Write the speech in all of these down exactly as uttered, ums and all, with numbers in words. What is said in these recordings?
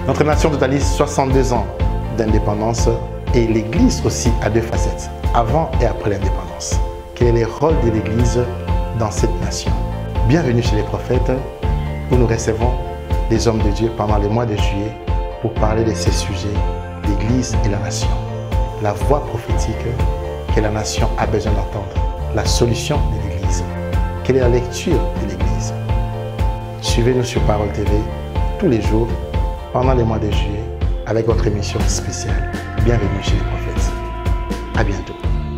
Notre nation totalise soixante-deux ans d'indépendance et l'Église aussi a deux facettes, avant et après l'indépendance. Quel est le rôle de l'Église dans cette nation? Bienvenue chez les prophètes, où nous recevons des hommes de Dieu pendant le mois de juillet pour parler de ces sujets, l'Église et la nation. La voix prophétique que la nation a besoin d'entendre, la solution de l'Église. Quelle est la lecture de l'Église? Suivez-nous sur Parole T V tous les jours pendant le mois de juillet avec votre émission spéciale. Bienvenue chez les prophètes. À bientôt.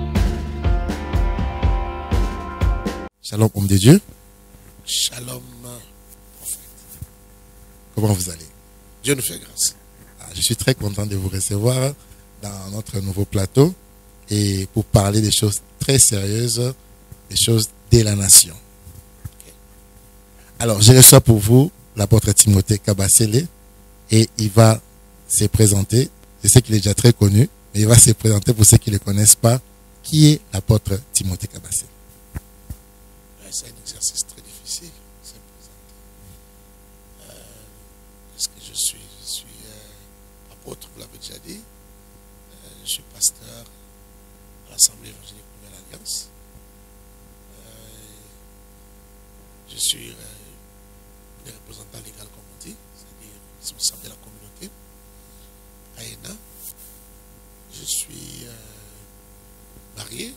Shalom, homme de Dieu. Shalom, prophète. Comment vous allez? Dieu nous fait grâce. Ah, je suis très content de vous recevoir dans notre nouveau plateau et pour parler des choses très sérieuses, des choses de la nation. Okay. Alors, je reçois pour vous l'apôtre Timothée Kabasele et il va se présenter. Je sais qu'il est déjà très connu, mais il va se présenter pour ceux qui ne le connaissent pas. Qui est l'apôtre Timothée Kabasele? C'est un exercice très difficile, c'est présenter. Euh, Qu'est-ce que je suis? Je suis euh, apôtre, vous l'avez déjà dit. Euh, je suis pasteur à l'Assemblée évangélique Nouvelle Alliance. Euh, je suis euh, le représentant légal, comme on dit, c'est-à-dire responsable de la communauté à E N A. Je suis euh, marié.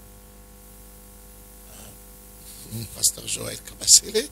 Pasteur Joël Kabasele.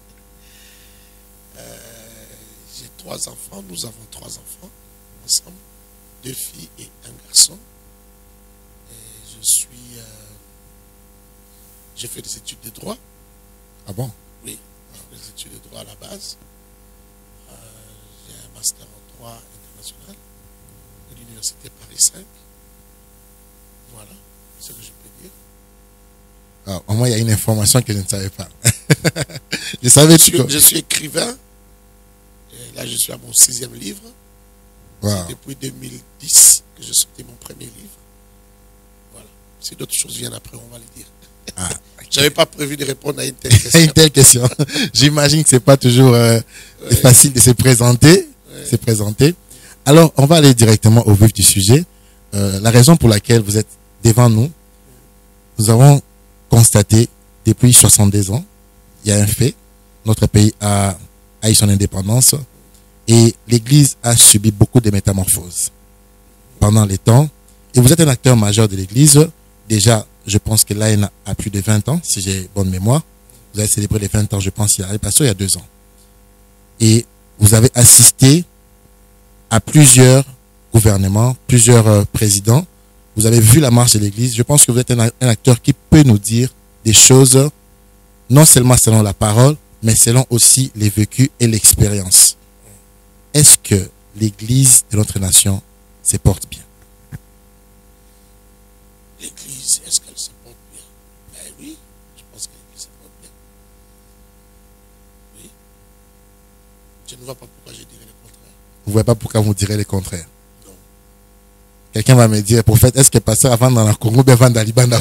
euh, J'ai trois enfants, nous avons trois enfants ensemble, deux filles et un garçon. Et je suis. Euh, J'ai fait des études de droit. Ah bon? Oui, des études de droit à la base. Euh, J'ai un master en droit international de l'université Paris cinq. Voilà ce que je peux dire. Ah, au moins, il y a une information que je ne savais pas. je savais je, suis, que... je suis écrivain. Et là, je suis à mon sixième livre. Wow. C'est depuis deux mille dix que j'ai sorti mon premier livre. Voilà. Si d'autres choses viennent après, on va les dire. Ah, okay. Je n'avais pas prévu de répondre à une telle question. une telle question. J'imagine que ce n'est pas toujours euh, ouais. facile de se présenter, ouais. se présenter. Alors, on va aller directement au vif du sujet. Euh, la raison pour laquelle vous êtes devant nous, nous avons constaté depuis soixante-deux ans, il y a un fait, notre pays a, a eu son indépendance et l'Église a subi beaucoup de métamorphoses pendant les temps. Et vous êtes un acteur majeur de l'Église. Déjà, je pense que l'A N A a plus de vingt ans, si j'ai bonne mémoire. Vous avez célébré les vingt ans, je pense, il y a, il y a deux ans. Et vous avez assisté à plusieurs gouvernements, plusieurs euh, présidents. Vous avez vu la marche de l'Église. Je pense que vous êtes un, un acteur qui peut nous dire des choses, non seulement selon la parole, mais selon aussi les vécus et l'expérience. Est-ce que l'Église de notre nation se porte bien? L'Église, est-ce qu'elle se porte bien? Ben oui, je pense que l'Église se porte bien. Oui. Je ne vois pas pourquoi je dirais le contraire. Vous ne voyez pas pourquoi vous direz le contraire? Quelqu'un va me dire, prophète, est-ce que pasteur avant dans la Congo, bien avant dans la Congo?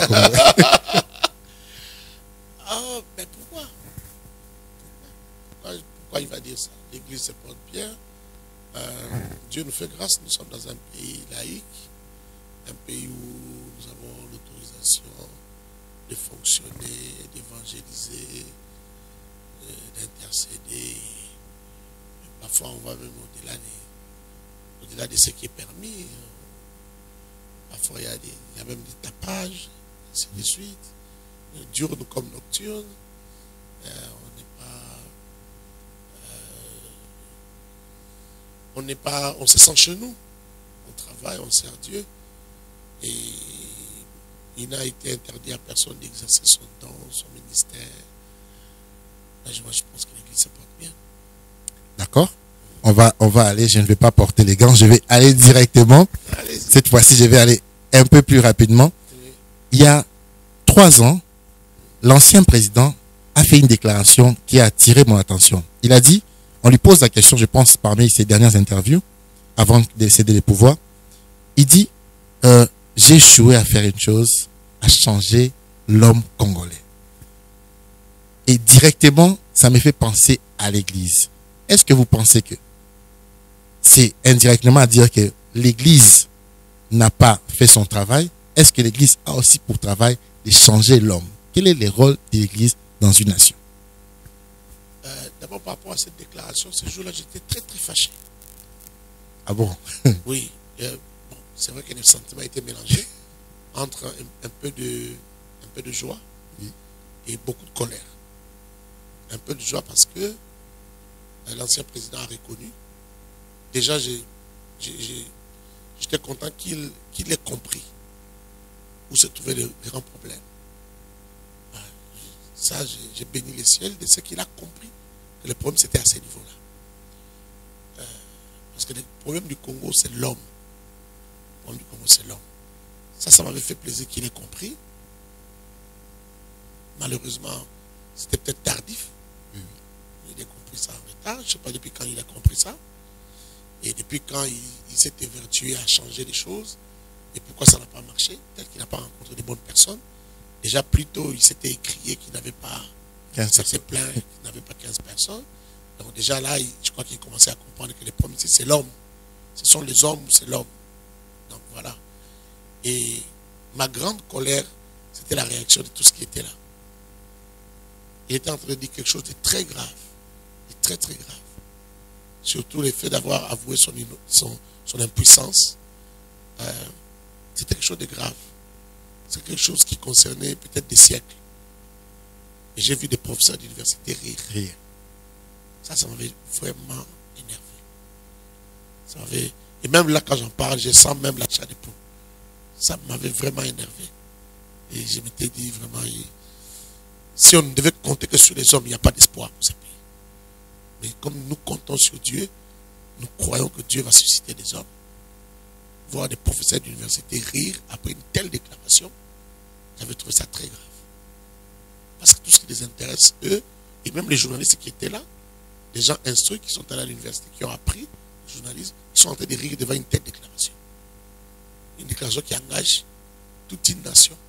Ah, mais pourquoi? pourquoi Pourquoi il va dire ça? L'Église se porte bien. Euh, Dieu nous fait grâce, nous sommes dans un pays laïque, un pays où nous avons l'autorisation de fonctionner, d'évangéliser, d'intercéder. Parfois, on va même au-delà de, au-delà de ce qui est permis. Parfois, il y, a des, il y a même des tapages, ainsi de suite. Diurne comme nocturne. Euh, on n'est pas. Euh, on n'est pas. On se sent chez nous. On travaille, on sert Dieu. Et il n'a été interdit à personne d'exercer son don, son ministère. Là, je, je pense que l'Église se porte bien. D'accord. On va, on va aller, je ne vais pas porter les gants, je vais aller directement. Cette fois-ci, je vais aller un peu plus rapidement. Oui. Il y a trois ans, l'ancien président a fait une déclaration qui a attiré mon attention. Il a dit, on lui pose la question, je pense, parmi ses dernières interviews, avant de céder les pouvoirs, il dit, euh, j'ai échoué à faire une chose, à changer l'homme congolais. Et directement, ça me fait penser à l'Église. Est-ce que vous pensez que c'est indirectement à dire que l'Église n'a pas fait son travail. Est-ce que l'Église a aussi pour travail de changer l'homme? Quel est le rôle de l'Église dans une nation? Euh, D'abord, par rapport à cette déclaration, ce jour-là, j'étais très, très fâché. Ah bon? Oui. Euh, bon, c'est vrai que les sentiments étaient mélangés entre un, un, peu, de, un peu de joie oui. et beaucoup de colère. Un peu de joie parce que euh, l'ancien président a reconnu. Déjà, j'étais content qu'il qu'il ait compris où se trouvaient les grands problèmes. Ça, j'ai béni le ciel de ce qu'il a compris que le problème c'était à ce niveau-là. Euh, parce que le problème du Congo, c'est l'homme. Le problème du Congo, c'est l'homme. Ça, ça m'avait fait plaisir qu'il ait compris. Malheureusement, c'était peut-être tardif. Mm. Il a compris ça en retard. Je ne sais pas depuis quand il a compris ça. Et depuis quand il, il s'est évertué à changer les choses. Et pourquoi ça n'a pas marché? Peut-être qu'il n'a pas rencontré de bonnes personnes. Déjà plus tôt, il s'était écrié qu'il n'avait pas quinze ça s'est plaint qu'il n'avait pas quinze personnes. Donc déjà là, il, je crois qu'il commençait à comprendre que les problèmes, c'est l'homme. Ce sont les hommes ou c'est l'homme. Donc voilà. Et ma grande colère, c'était la réaction de tout ce qui était là. Il était en train de dire quelque chose de très grave. De très très grave. Surtout le fait d'avoir avoué son, son, son impuissance. Euh, c'était quelque chose de grave. C'est quelque chose qui concernait peut-être des siècles. Et j'ai vu des professeurs d'université rire. rire. Ça, ça m'avait vraiment énervé. Ça m'avait... Et même là, quand j'en parle, je sens même la chair de poule. Ça m'avait vraiment énervé. Et je m'étais dit vraiment, si on ne devait compter que sur les hommes, il n'y a pas d'espoir pour ce pays. Mais comme nous comptons sur Dieu, nous croyons que Dieu va susciter des hommes. Voir des professeurs d'université rire après une telle déclaration, j'avais trouvé ça très grave. Parce que tout ce qui les intéresse, eux, et même les journalistes qui étaient là, les gens instruits qui sont allés à l'université, qui ont appris le journalisme, ils sont en train de rire devant une telle déclaration. Une déclaration qui engage toute une nation.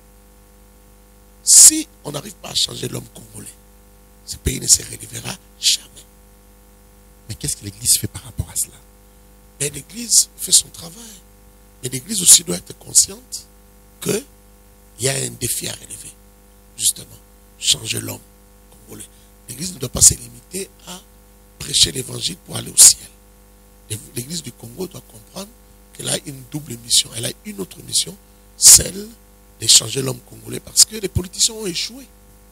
Si on n'arrive pas à changer l'homme congolais, ce pays ne se relèvera jamais. Mais qu'est-ce que l'Église fait par rapport à cela? Mais l'Église fait son travail. Mais l'Église aussi doit être consciente qu'il y a un défi à relever. Justement, changer l'homme congolais. L'Église ne doit pas se limiter à prêcher l'Évangile pour aller au ciel. L'Église du Congo doit comprendre qu'elle a une double mission. Elle a une autre mission, celle de changer l'homme congolais, parce que les politiciens ont échoué.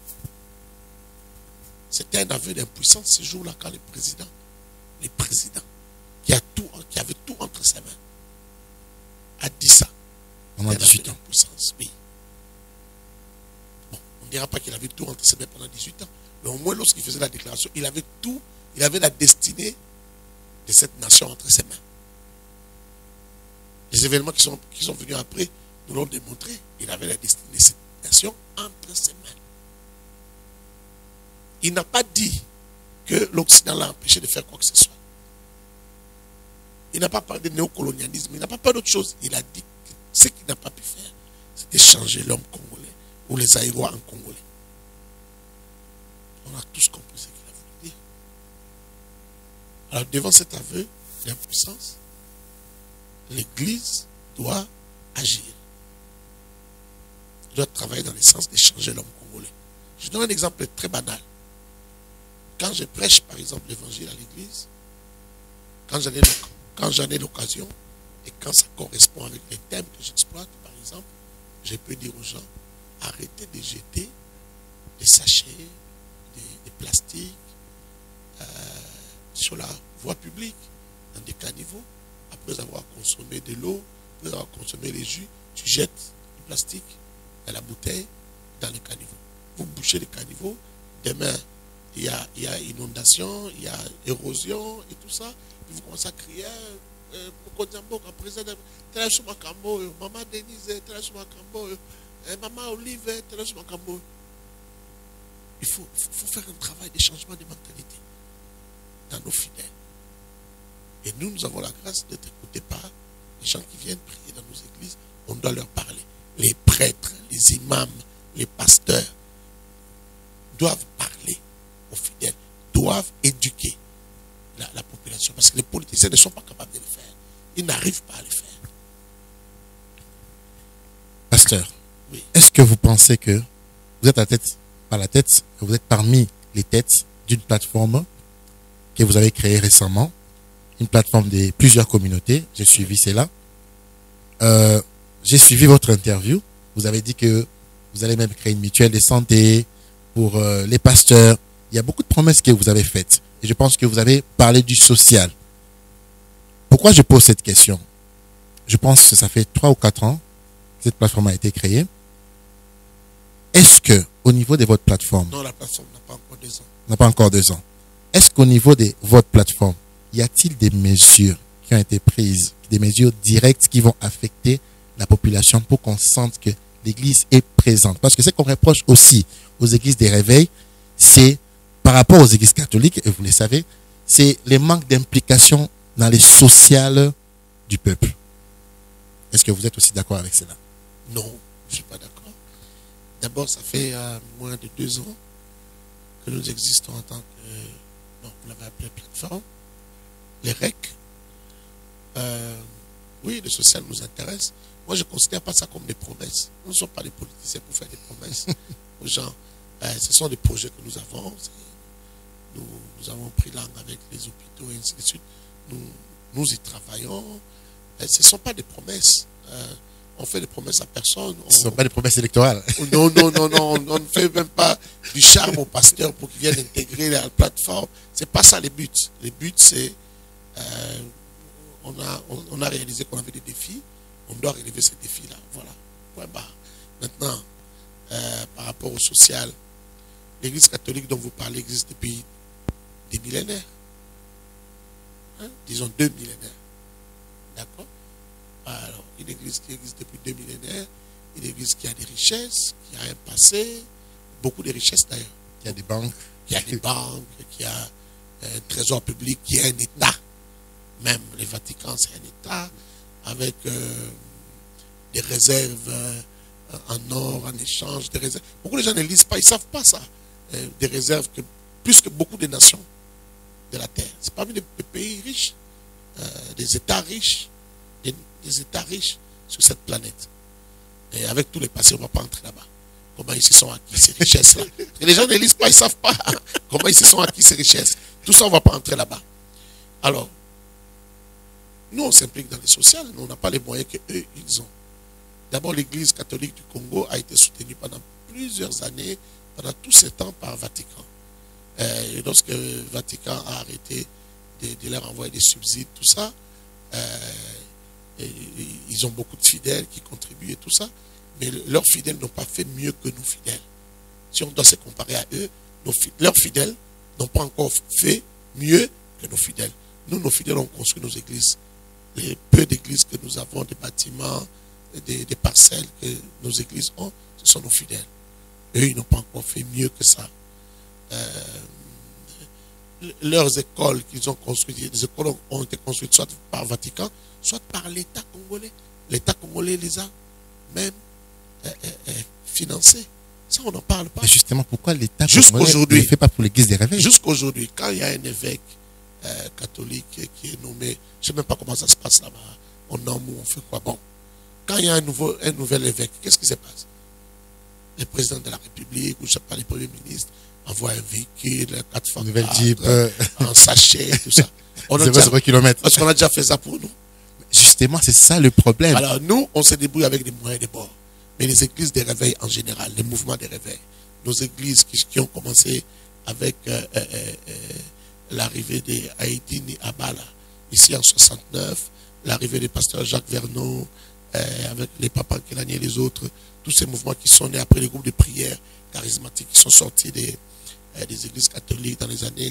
C'était un aveu d'impuissance ce jour-là quand le président, le président qui, a tout, qui avait tout entre ses mains, a dit ça. Pendant dix-huit ans. Oui. Bon, on ne dira pas qu'il avait tout entre ses mains pendant dix-huit ans. Mais au moins, lorsqu'il faisait la déclaration, il avait tout, il avait la destinée de cette nation entre ses mains. Les événements qui sont, qui sont venus après nous l'ont démontré. Il avait la destinée de cette nation entre ses mains. Il n'a pas dit que l'Occident l'a empêché de faire quoi que ce soit. Il n'a pas parlé de néocolonialisme, il n'a pas parlé d'autre chose. Il a dit que ce qu'il n'a pas pu faire, c'était changer l'homme congolais ou les Aïrois en congolais. On a tous compris ce qu'il a voulu dire. Alors, devant cet aveu d'impuissance, l'Église doit agir. Elle doit travailler dans le sens de changer l'homme congolais. Je donne un exemple très banal. Quand je prêche, par exemple, l'évangile à l'Église, quand j'en ai l'occasion, Quand j'en ai l'occasion et quand ça correspond avec les thèmes que j'exploite, par exemple, je peux dire aux gens, arrêtez de jeter des sachets, des, des plastiques euh, sur la voie publique, dans des caniveaux. Après avoir consommé de l'eau, après avoir consommé les jus, tu jettes du plastique dans la bouteille, dans le caniveau. Vous bouchez le caniveau, demain, il y a, il y a inondation, il y a érosion et tout ça. Vous commencez à crier, maman Denise, maman Olive, il faut, faut faire un travail de changement de mentalité dans nos fidèles. Et nous, nous avons la grâce d'être écoutés par les gens qui viennent prier dans nos églises. On doit leur parler. Les prêtres, les imams, les pasteurs doivent parler aux fidèles, doivent éduquer La, la population, parce que les politiciens ne sont pas capables de le faire. ils n'arrivent pas à le faire. Pasteur, Oui. est-ce que vous pensez que vous êtes à la tête, pas la tête, que vous êtes parmi les têtes d'une plateforme que vous avez créée récemment, une plateforme de plusieurs communautés? J'ai suivi cela. Euh, j'ai suivi votre interview. Vous avez dit que vous allez même créer une mutuelle de santé pour euh, les pasteurs. Il y a beaucoup de promesses que vous avez faites. Et je pense que vous avez parlé du social. Pourquoi je pose cette question? Je pense que ça fait trois ou quatre ans que cette plateforme a été créée. Est-ce que, au niveau de votre plateforme, Non, la plateforme n'a pas encore deux ans. n'a pas encore deux ans, est-ce qu'au niveau de votre plateforme, y a-t-il des mesures qui ont été prises, des mesures directes qui vont affecter la population pour qu'on sente que l'Église est présente? Parce que ce qu'on reproche aussi aux églises des réveils, c'est, par rapport aux églises catholiques, et vous le savez, c'est les manques d'implication dans les sociales du peuple. Est-ce que vous êtes aussi d'accord avec cela? Non, je ne suis pas d'accord. D'abord, ça fait euh, moins de deux ans que nous existons en tant que, non, vous l'avez appelé plateforme, les R E C. Euh, oui, le social nous intéresse. Moi, je ne considère pas ça comme des promesses. Nous ne sommes pas des politiciens pour faire des promesses aux gens. Euh, ce sont des projets que nous avons. Nous, nous avons pris langue avec les hôpitaux et ainsi de suite. Nous, nous y travaillons. Euh, ce ne sont pas des promesses. Euh, on fait des promesses à personne. On, Ce ne sont pas des promesses électorales. Non, non, non, non. On, on ne fait même pas du charme au pasteur pour qu'il vienne intégrer la plateforme. Ce n'est pas ça les buts. Les buts, c'est... Euh, on, a, on, on a réalisé qu'on avait des défis. On doit relever ces défis-là. Voilà. Point barre. Maintenant, euh, par rapport au social, l'Église catholique dont vous parlez existe depuis des millénaires. Hein? Disons deux millénaires. D'accord? Alors, une église qui existe depuis deux millénaires, une église qui a des richesses, qui a un passé, beaucoup de richesses d'ailleurs. Il y a des banques. Il y a des banques, qui a un trésor public, qui est un État. Même le Vatican, c'est un État, avec euh, des réserves euh, en or, en échange, des réserves. Beaucoup de gens ne lisent pas, ils ne savent pas ça. Euh, des réserves que, plus que beaucoup de nations de la Terre. C'est parmi les pays riches, euh, des États riches, des, des États riches sur cette planète. Et avec tous les passés, on ne va pas entrer là-bas. Comment ils se sont acquis ces richesses-là. Et les gens ne lisent pas, ils ne savent pas comment ils se sont acquis ces richesses. Tout ça, on ne va pas entrer là-bas. Alors, nous, on s'implique dans les sociales, mais on n'a pas les moyens qu'eux, ils ont. D'abord, l'Église catholique du Congo a été soutenue pendant plusieurs années, pendant tout ce temps, par Vatican. Euh, et lorsque le Vatican a arrêté de, de leur envoyer des subsides, tout ça, euh, et, et, ils ont beaucoup de fidèles qui contribuent et tout ça, mais leurs fidèles n'ont pas fait mieux que nos fidèles. Si on doit se comparer à eux, nos, leurs fidèles n'ont pas encore fait mieux que nos fidèles. Nous, nos fidèles ont construit nos églises. Les peu d'églises que nous avons, des bâtiments, des, des parcelles que nos églises ont, ce sont nos fidèles. Eux, ils n'ont pas encore fait mieux que ça. Euh, leurs écoles qu'ils ont construites, les écoles ont été construites soit par Vatican, soit par l'État congolais. L'État congolais les a même euh, euh, financés. Ça, on n'en parle pas. Mais justement, pourquoi l'État jusqu'aujourd'hui ne fait pas pour l'Église des réveils? Jusqu'aujourd'hui, quand il y a un évêque euh, catholique qui est nommé, je ne sais même pas comment ça se passe là-bas, on nomme ou on fait quoi. Bon, quand il y a un, nouveau, un nouvel évêque, qu'est-ce qui se passe? Le président de la République, ou je ne sais pas, les premiers ministres, envoie un véhicule, quatre fois Nouvelle Jeep, euh... en sachet, tout ça. On a zéro zéro kilomètres. Parce qu'on a déjà fait ça pour nous. Justement, c'est ça le problème. Alors nous, on se débrouille avec des moyens de bord. Mais les églises des réveils en général, les mouvements des réveils, nos églises qui, qui ont commencé avec euh, euh, euh, l'arrivée de Haïdini Abala, ici en soixante-neuf, l'arrivée du pasteur Jacques Vernon, euh, avec les papas Kelani et les autres, tous ces mouvements qui sont nés après les groupes de prière charismatiques qui sont sortis des, euh, des églises catholiques dans les années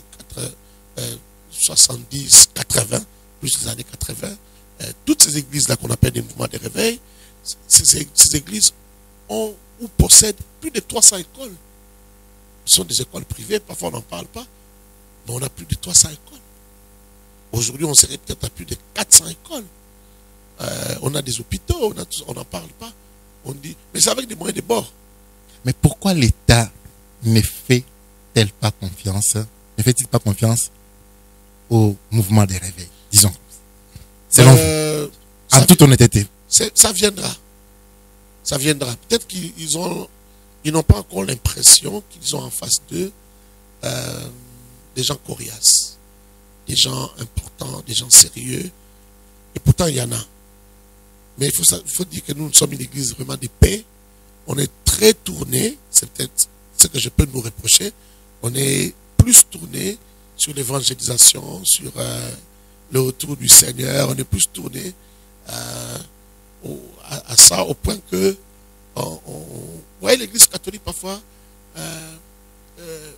soixante-dix quatre-vingts, plus les années quatre-vingts. Euh, toutes ces églises-là qu'on appelle des mouvements de réveil, ces, ces, ces églises ont ou possèdent plus de trois cents écoles. Ce sont des écoles privées, parfois on n'en parle pas, mais on a plus de trois cents écoles. Aujourd'hui, on serait peut-être à plus de quatre cents écoles. Euh, on a des hôpitaux, on n'en parle pas. On dit, mais c'est avec des moyens de bord. Mais pourquoi l'État ne fait-elle pas confiance, ne fait-il pas confiance au mouvement des réveils, disons, selon euh, En ça, toute honnêteté. ça viendra. Ça viendra. Peut-être qu'ils ont, ils n'ont pas encore l'impression qu'ils ont en face d'eux euh, des gens coriaces, des gens importants, des gens sérieux. Et pourtant, il y en a. Mais il faut, il faut dire que nous, nous sommes une église vraiment de paix. On est très tourné, c'est peut-être ce que je peux nous reprocher, on est plus tourné sur l'évangélisation, sur euh, le retour du Seigneur, on est plus tourné euh, au, à, à ça, au point que on, on, ouais, l'église catholique parfois euh, euh,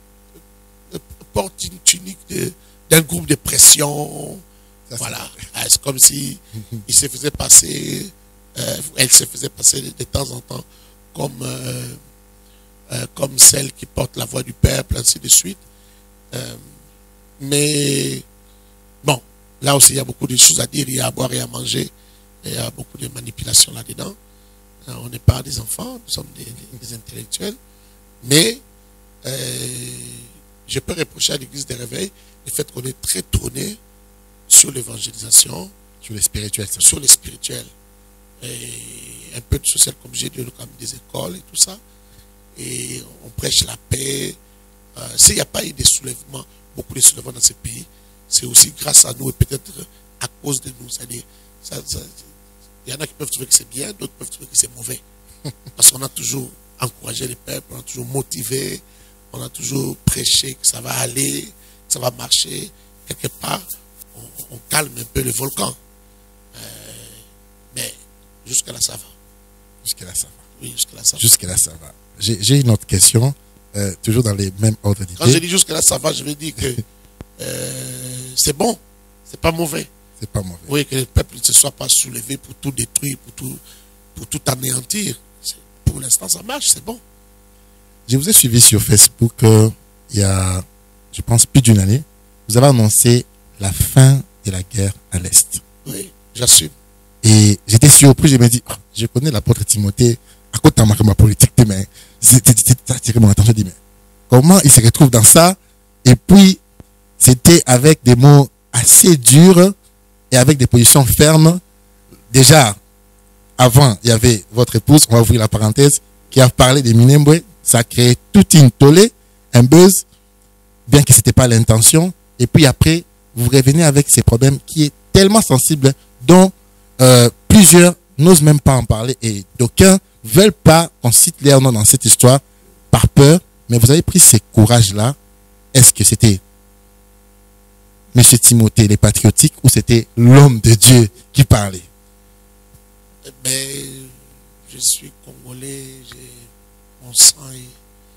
porte une tunique d'un groupe de pression. Ça, voilà, c'est comme si il se faisait passer, euh, elle se faisait passer de, de temps en temps comme, euh, euh, comme celle qui porte la voix du peuple, ainsi de suite. Euh, mais bon, là aussi il y a beaucoup de choses à dire, il y a à boire et à manger, il y a beaucoup de manipulations là-dedans. On n'est pas des enfants, nous sommes des, des, des intellectuels, mais euh, je peux reprocher à l'église des réveils le fait qu'on est très tourné sur l'évangélisation, sur les spirituels, sur les spirituels, et un peu de social comme j'ai dit, comme des écoles et tout ça, et on prêche la paix. Euh, S'il n'y a pas eu de soulèvements, beaucoup de soulèvements dans ce pays, c'est aussi grâce à nous et peut-être à cause de nous. C'est-à-dire, ça, ça, il y en a qui peuvent trouver que c'est bien, d'autres peuvent trouver que c'est mauvais, parce qu'on a toujours encouragé les peuples, on a toujours motivé, on a toujours prêché que ça va aller, que ça va marcher quelque part. On, on calme un peu le volcan. Euh, mais jusqu'à là, ça va. Jusqu'à là, ça va. Oui, jusqu'à là, ça va. Jusqu'à là, ça va. J'ai une autre question, euh, toujours dans les mêmes ordres d'idées. Quand je dis jusqu'à là, ça va, je veux dire que euh, c'est bon, c'est pas mauvais. C'est pas mauvais. Oui, que le peuple ne se soit pas soulevé pour tout détruire, pour tout, pour tout anéantir. Pour l'instant, ça marche, c'est bon. Je vous ai suivi sur Facebook euh, il y a, je pense, plus d'une année. Vous avez annoncé la fin de la guerre à l'Est. Oui, j'assume. Et j'étais surpris, je me dis, oh, je connais l'apôtre Timothée, à côté de ma politique, mais c'était attiré mon attention. Je dis, mais comment il se retrouve dans ça? Et puis, c'était avec des mots assez durs et avec des positions fermes. Déjà, avant, il y avait votre épouse, on va ouvrir la parenthèse, qui a parlé des Minembwe. Ça a créé toute une tollée, un buzz, bien que ce n'était pas l'intention. Et puis après, vous revenez avec ces problèmes qui est tellement sensible, dont euh, plusieurs n'osent même pas en parler et d'aucuns ne veulent pas qu'on cite leur nom dans cette histoire par peur. Mais vous avez pris ce courage-là. Est-ce que c'était M. Timothée, les patriotiques, ou c'était l'homme de Dieu qui parlait? Ben, je suis congolais, j'ai mon sang, est,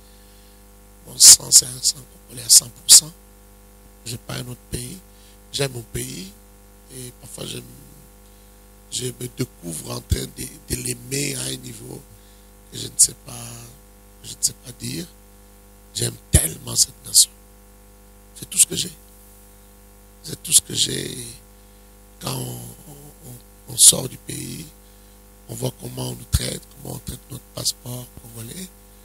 mon sang c'est un sang congolais à cent pour cent. Je n'ai pas un autre pays. J'aime mon pays et parfois je, je me découvre en train de, de l'aimer à un niveau que je ne sais pas, je ne sais pas dire. J'aime tellement cette nation. C'est tout ce que j'ai. C'est tout ce que j'ai. Quand on, on, on sort du pays, on voit comment on nous traite, comment on traite notre passeport congolais.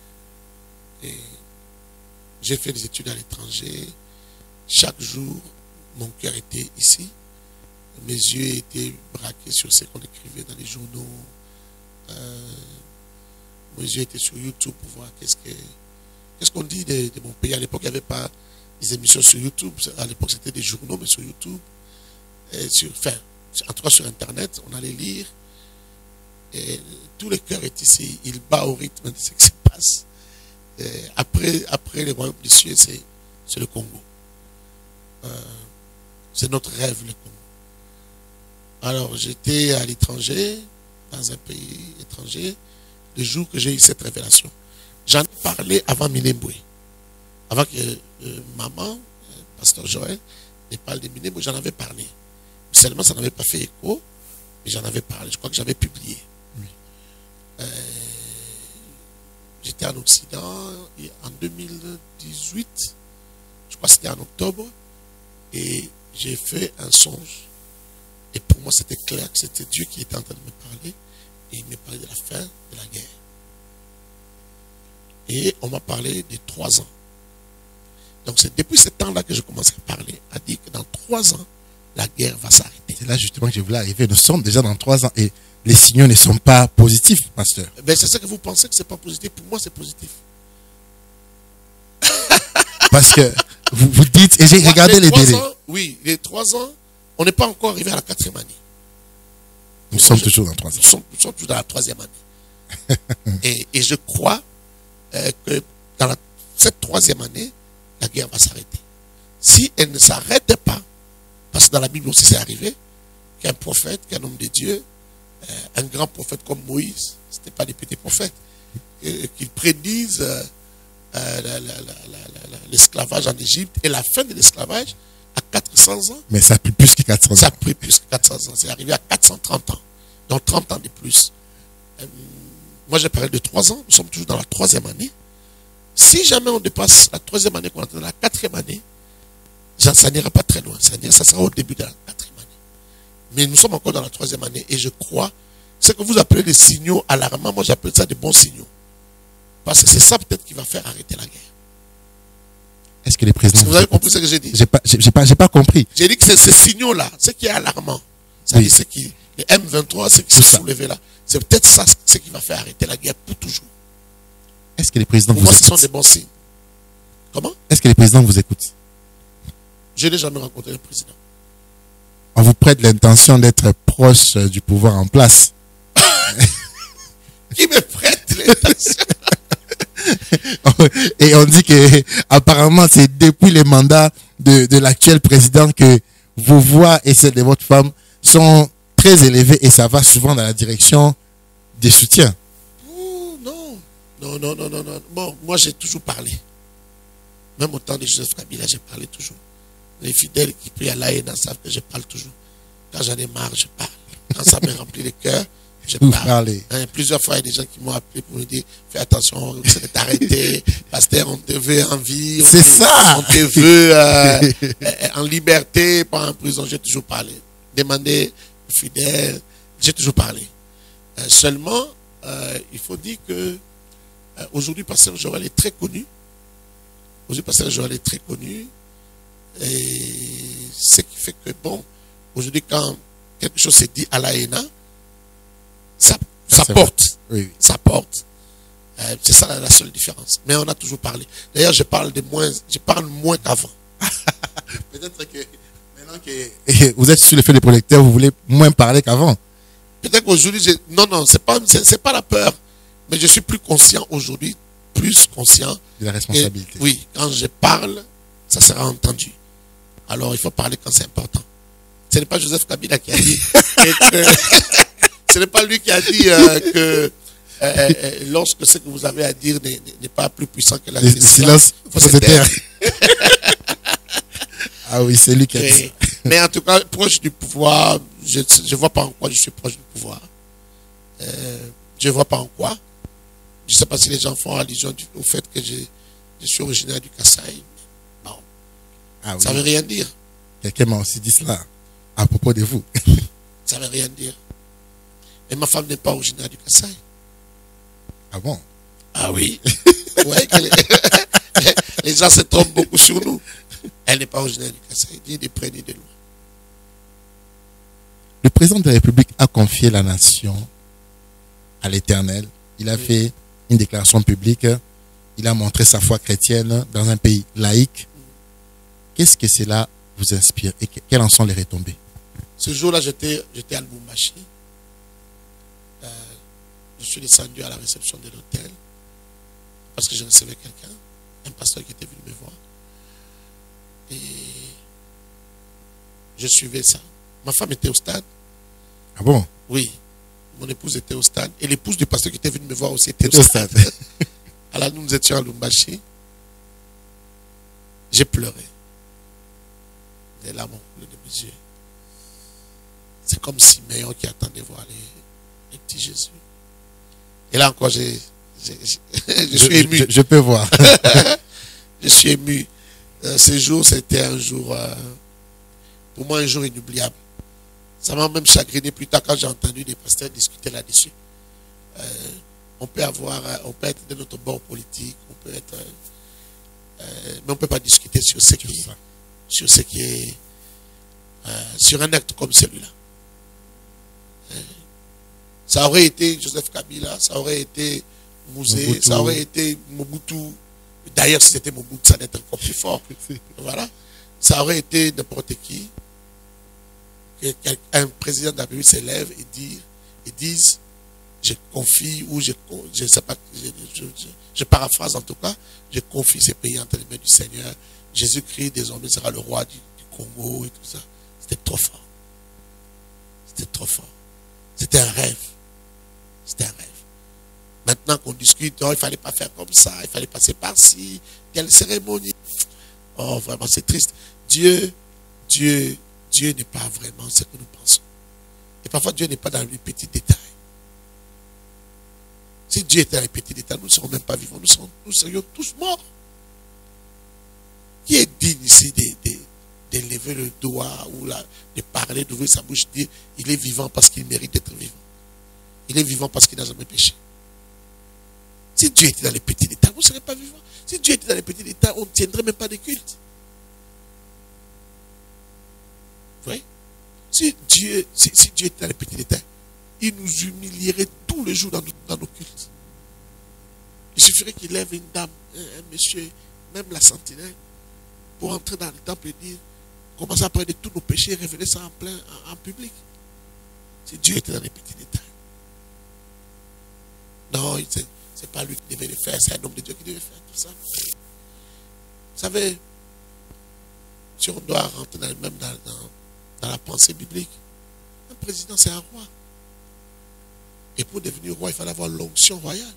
Et j'ai fait des études à l'étranger. Chaque jour, mon cœur était ici. Mes yeux étaient braqués sur ce qu'on écrivait dans les journaux. Euh, mes yeux étaient sur YouTube pour voir qu'est-ce que qu'est-ce qu'on dit de, de mon pays. À l'époque, il n'y avait pas des émissions sur YouTube. À l'époque, c'était des journaux, mais sur YouTube. Et sur, enfin, en tout cas sur Internet, on allait lire. Et tout le cœur est ici. Il bat au rythme de ce qui se passe. Et après, après les royaumes des cieux, c'est le Congo. Euh, c'est notre rêve, le Congo. Alors, j'étais à l'étranger, dans un pays étranger, le jour que j'ai eu cette révélation. J'en ai parlé avant Minembwe. Avant que euh, maman, euh, pasteur Joël, ne parle de Minembwe, j'en avais parlé. Seulement, ça n'avait pas fait écho, mais j'en avais parlé. Je crois que j'avais publié. Oui. Euh, J'étais en Occident et en deux mille dix-huit, je crois que c'était en octobre, et j'ai fait un songe. Et pour moi, c'était clair que c'était Dieu qui était en train de me parler. Et il me parlait de la fin de la guerre. Et on m'a parlé de trois ans. Donc c'est depuis ce temps-là que je commence à parler, à dire que dans trois ans, la guerre va s'arrêter. C'est là justement que je voulais arriver. Nous sommes déjà dans trois ans et les signaux ne sont pas positifs, pasteur. Ben, c'est ça que vous pensez que ce n'est pas positif. Pour moi, c'est positif. Parce que vous, vous dites, et j'ai Moi, regardé les, les délais. Ans, oui, les trois ans, on n'est pas encore arrivé à la quatrième année. Nous sommes je, toujours dans trois ans. Nous sommes, nous sommes toujours dans la troisième année. et, et je crois euh, que dans la, cette troisième année, la guerre va s'arrêter. Si elle ne s'arrête pas, parce que dans la Bible aussi c'est arrivé, qu'un prophète, qu'un homme de Dieu, euh, un grand prophète comme Moïse, ce n'était pas des petits prophètes, euh, qu'ils prédisent euh, euh, l'esclavage en Égypte et la fin de l'esclavage à quatre cents ans. Mais ça a pris plus que quatre cents ans. Ça a pris plus que quatre cents ans. C'est arrivé à quatre cent trente ans. Donc trente ans de plus. Euh, moi j'ai parlé de trois ans, nous sommes toujours dans la troisième année. Si jamais on dépasse la troisième année, qu'on est dans la quatrième année, ça n'ira pas très loin. Ça, ça sera au début de la quatrième année. Mais nous sommes encore dans la troisième année et je crois, ce que vous appelez des signaux alarmants, moi j'appelle ça des bons signaux. Parce que c'est ça peut-être qui va faire arrêter la guerre. Est-ce que les présidents... Vous, vous avez compris ce que j'ai dit? J'ai pas, j'ai pas, j'ai pas compris. J'ai dit que c'est ces signaux-là, ce qui est alarmant. C'est-à-dire ce qui, les M vingt-trois, ce qui s'est soulevé là. C'est peut-être ça ce qui va faire arrêter la guerre pour toujours. Est-ce que les présidents pour vous moi, écoutent? ce sont des bons signes. Comment? Est-ce que les présidents vous écoutent? Je n'ai jamais rencontré le président. On vous prête l'intention d'être proche du pouvoir en place. Qui me prête l'intention? Et on dit que apparemment c'est depuis les mandats de, de l'actuel président que vos voix et celles de votre femme sont très élevées et ça va souvent dans la direction des soutiens. Oh, non. Non, non, non, non, non. Bon, moi j'ai toujours parlé. Même au temps de Joseph Kabila, j'ai parlé toujours. Les fidèles qui prient à l'A E N A savent que je parle toujours. Quand j'en ai marre, je parle. Quand ça me remplit le cœur, je Vous parle. parlez. Hein, plusieurs fois, il y a des gens qui m'ont appelé pour me dire fais attention, c'est arrêté. Pasteur, on te veut en vie. C'est ça. On te veut euh, en liberté, pas en prison. J'ai toujours parlé. Demandez aux fidèles, j'ai toujours parlé. Euh, seulement, euh, il faut dire que euh, aujourd'hui, Pasteur Joël est très connu. Aujourd'hui, Pasteur Joël est très connu. Et ce qui fait que, bon, aujourd'hui, quand quelque chose s'est dit à l'A E N A, ça, ça, ça porte. Oui. Ça porte. Euh, c'est ça la, la seule différence. Mais on a toujours parlé. D'ailleurs, je parle de moins, je parle moins qu'avant. Peut-être que maintenant que vous êtes sur le feu des projecteurs, vous voulez moins parler qu'avant. Peut-être qu'aujourd'hui, je... non, non, c'est pas, c'est, c'est pas la peur. Mais je suis plus conscient aujourd'hui, plus conscient. De la responsabilité. Et, oui, quand je parle, ça sera entendu. Alors, il faut parler quand c'est important. Ce n'est pas Joseph Kabila qui a dit que, ce n'est pas lui qui a dit euh, que euh, euh, lorsque ce que vous avez à dire n'est, n'est pas plus puissant que la le silence, il faut se taire. Ah oui, c'est lui qui a dit ça. Mais en tout cas, proche du pouvoir, je ne vois pas en quoi je suis proche du pouvoir. Euh, je ne vois pas en quoi. Je ne sais pas si les gens font allusion du, au fait que je, je suis originaire du Kasaï. Non. Ah oui. Ça ne veut rien dire. Quelqu'un m'a aussi dit cela à propos de vous. Ça ne veut rien dire. Et ma femme n'est pas originaire du Kasaï. Ah bon? Ah oui. Ouais, les, les gens se trompent beaucoup sur nous. Elle n'est pas originaire du Kasaï, ni de près ni de loin. Le président de la République a confié la nation à l'Éternel. Il a oui. fait une déclaration publique. Il a montré sa foi chrétienne dans un pays laïque. Qu'est-ce que cela vous inspire et quelles en sont les retombées? Ce jour-là, j'étais, j'étais à Lubumbashi. Euh, je suis descendu à la réception de l'hôtel parce que je recevais quelqu'un, un pasteur qui était venu me voir. Et je suivais ça. Ma femme était au stade. Ah bon? Oui. Mon épouse était au stade. Et l'épouse du pasteur qui était venu me voir aussi était au stade. stade. Alors nous, nous étions à Lubumbashi. J'ai pleuré. Des larmes ont coulé de mes yeux. C'est comme Siméon qui attendait voir les, les petits Jésus. Et là encore, j'ai, j'ai, j'ai, je suis ému. Je, je peux voir. Je suis ému. Euh, ce jour, c'était un jour, euh, pour moi, un jour inoubliable. Ça m'a même chagriné plus tard quand j'ai entendu des pasteurs discuter là-dessus. Euh, on peut avoir, on peut être de notre bord politique, on peut être, euh, mais on ne peut pas discuter sur ce qui, sur ce qui est euh, sur un acte comme celui-là. Euh, ça aurait été Joseph Kabila, ça aurait été Mouzé, Mobutu. Ça aurait été Mobutu. D'ailleurs, si c'était Mobutu, ça allait être encore plus fort. Voilà. Ça aurait été n'importe qui. Un président de la République s'élève et dit, et dise, je confie, ou je je sais pas, je, je, je, je paraphrase en tout cas, je confie ces pays entre les mains du Seigneur. Jésus-Christ désormais sera le roi du, du Congo et tout ça. C'était trop fort. C'était trop fort. C'était un rêve. C'était un rêve. Maintenant qu'on discute, oh, il ne fallait pas faire comme ça, il fallait passer par-ci, quelle cérémonie. Oh, vraiment, c'est triste. Dieu, Dieu, Dieu n'est pas vraiment ce que nous pensons. Et parfois, Dieu n'est pas dans les petits détails. Si Dieu était dans les petits détails, nous ne serions même pas vivants, nous, serions, nous serions tous morts. Qui est digne ici d'élever le doigt ou la, de parler, d'ouvrir sa bouche, de dire il est vivant parce qu'il mérite d'être vivant. Il est vivant parce qu'il n'a jamais péché. Si Dieu était dans les petits détails, vous ne serez pas vivant. Si Dieu était dans les petits détails, on ne tiendrait même pas de culte. Vous voyez? Si Dieu, si, si Dieu était dans les petits détails, il nous humilierait tous les jours dans nos, dans nos cultes. Il suffirait qu'il lève une dame, un, un monsieur, même la sentinelle, pour entrer dans le temple et dire, commencer à parler de tous nos péchés et révéler ça en plein, en, en public. Si Dieu était dans les petits détails. Non, ce n'est pas lui qui devait le faire, c'est un homme de Dieu qui devait faire tout ça. Vous savez, si on doit rentrer dans, même dans, dans, dans la pensée biblique, un président c'est un roi. Et pour devenir roi, il fallait avoir l'onction royale.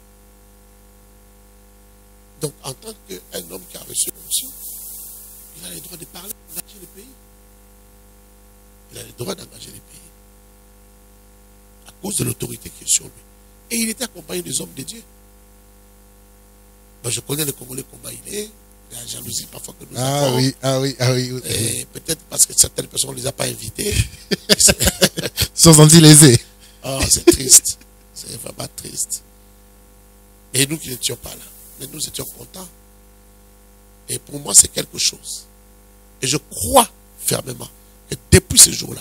Donc, en tant qu'un homme qui a reçu l'onction, il a le droit de parler, d'engager le pays. Il a le droit d'engager le pays. À cause de l'autorité qui est sur lui. Et il était accompagné des hommes de Dieu. Moi, je connais le Congolais combat il est. Il y a la jalousie parfois que nous ah avons. Oui, ah oui, ah oui. Et peut-être parce que certaines personnes ne les a pas invités. Ils se sont sentis lésés. Oh, c'est triste. C'est vraiment triste. Et nous qui n'étions pas là. Mais nous étions contents. Et pour moi, c'est quelque chose. Et je crois fermement que depuis ce jour-là,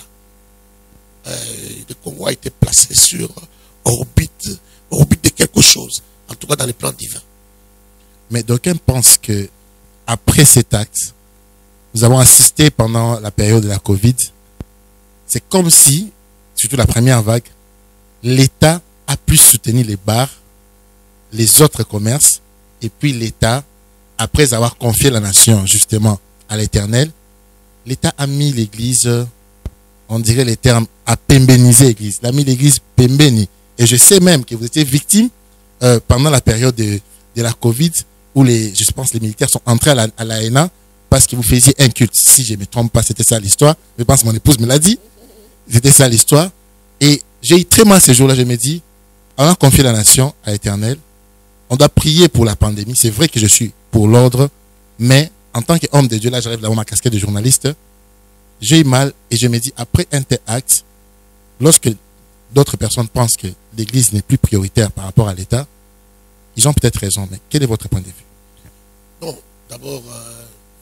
euh, le Congo a été placé sur orbite, orbite de quelque chose. En tout cas, dans les plans divins. Mais d'aucuns pensent que après cet acte, nous avons assisté pendant la période de la Covid. C'est comme si, surtout la première vague, l'État a pu soutenir les bars, les autres commerces, et puis l'État, après avoir confié la nation justement à l'Éternel, l'État a mis l'Église, on dirait les termes, à pembéniser l'Église. Il a mis l'Église pembénie. Et je sais même que vous étiez victime euh, pendant la période de, de la Covid, où les, je pense les militaires sont entrés à la, à la N A parce que vous faisiez un culte. Si je ne me trompe pas, c'était ça l'histoire. Je pense que mon épouse me l'a dit. C'était ça l'histoire. Et j'ai eu très mal ce jour-là. Je me dis, on a confié la nation à l'Éternel. On doit prier pour la pandémie. C'est vrai que je suis pour l'ordre, mais en tant qu'homme de Dieu, là, j'arrive d'avoir ma casquette de journaliste. J'ai eu mal et je me dis, après un tel acte, lorsque d'autres personnes pensent que l'Église n'est plus prioritaire par rapport à l'État, ils ont peut-être raison, mais quel est votre point de vue? Non, d'abord, euh,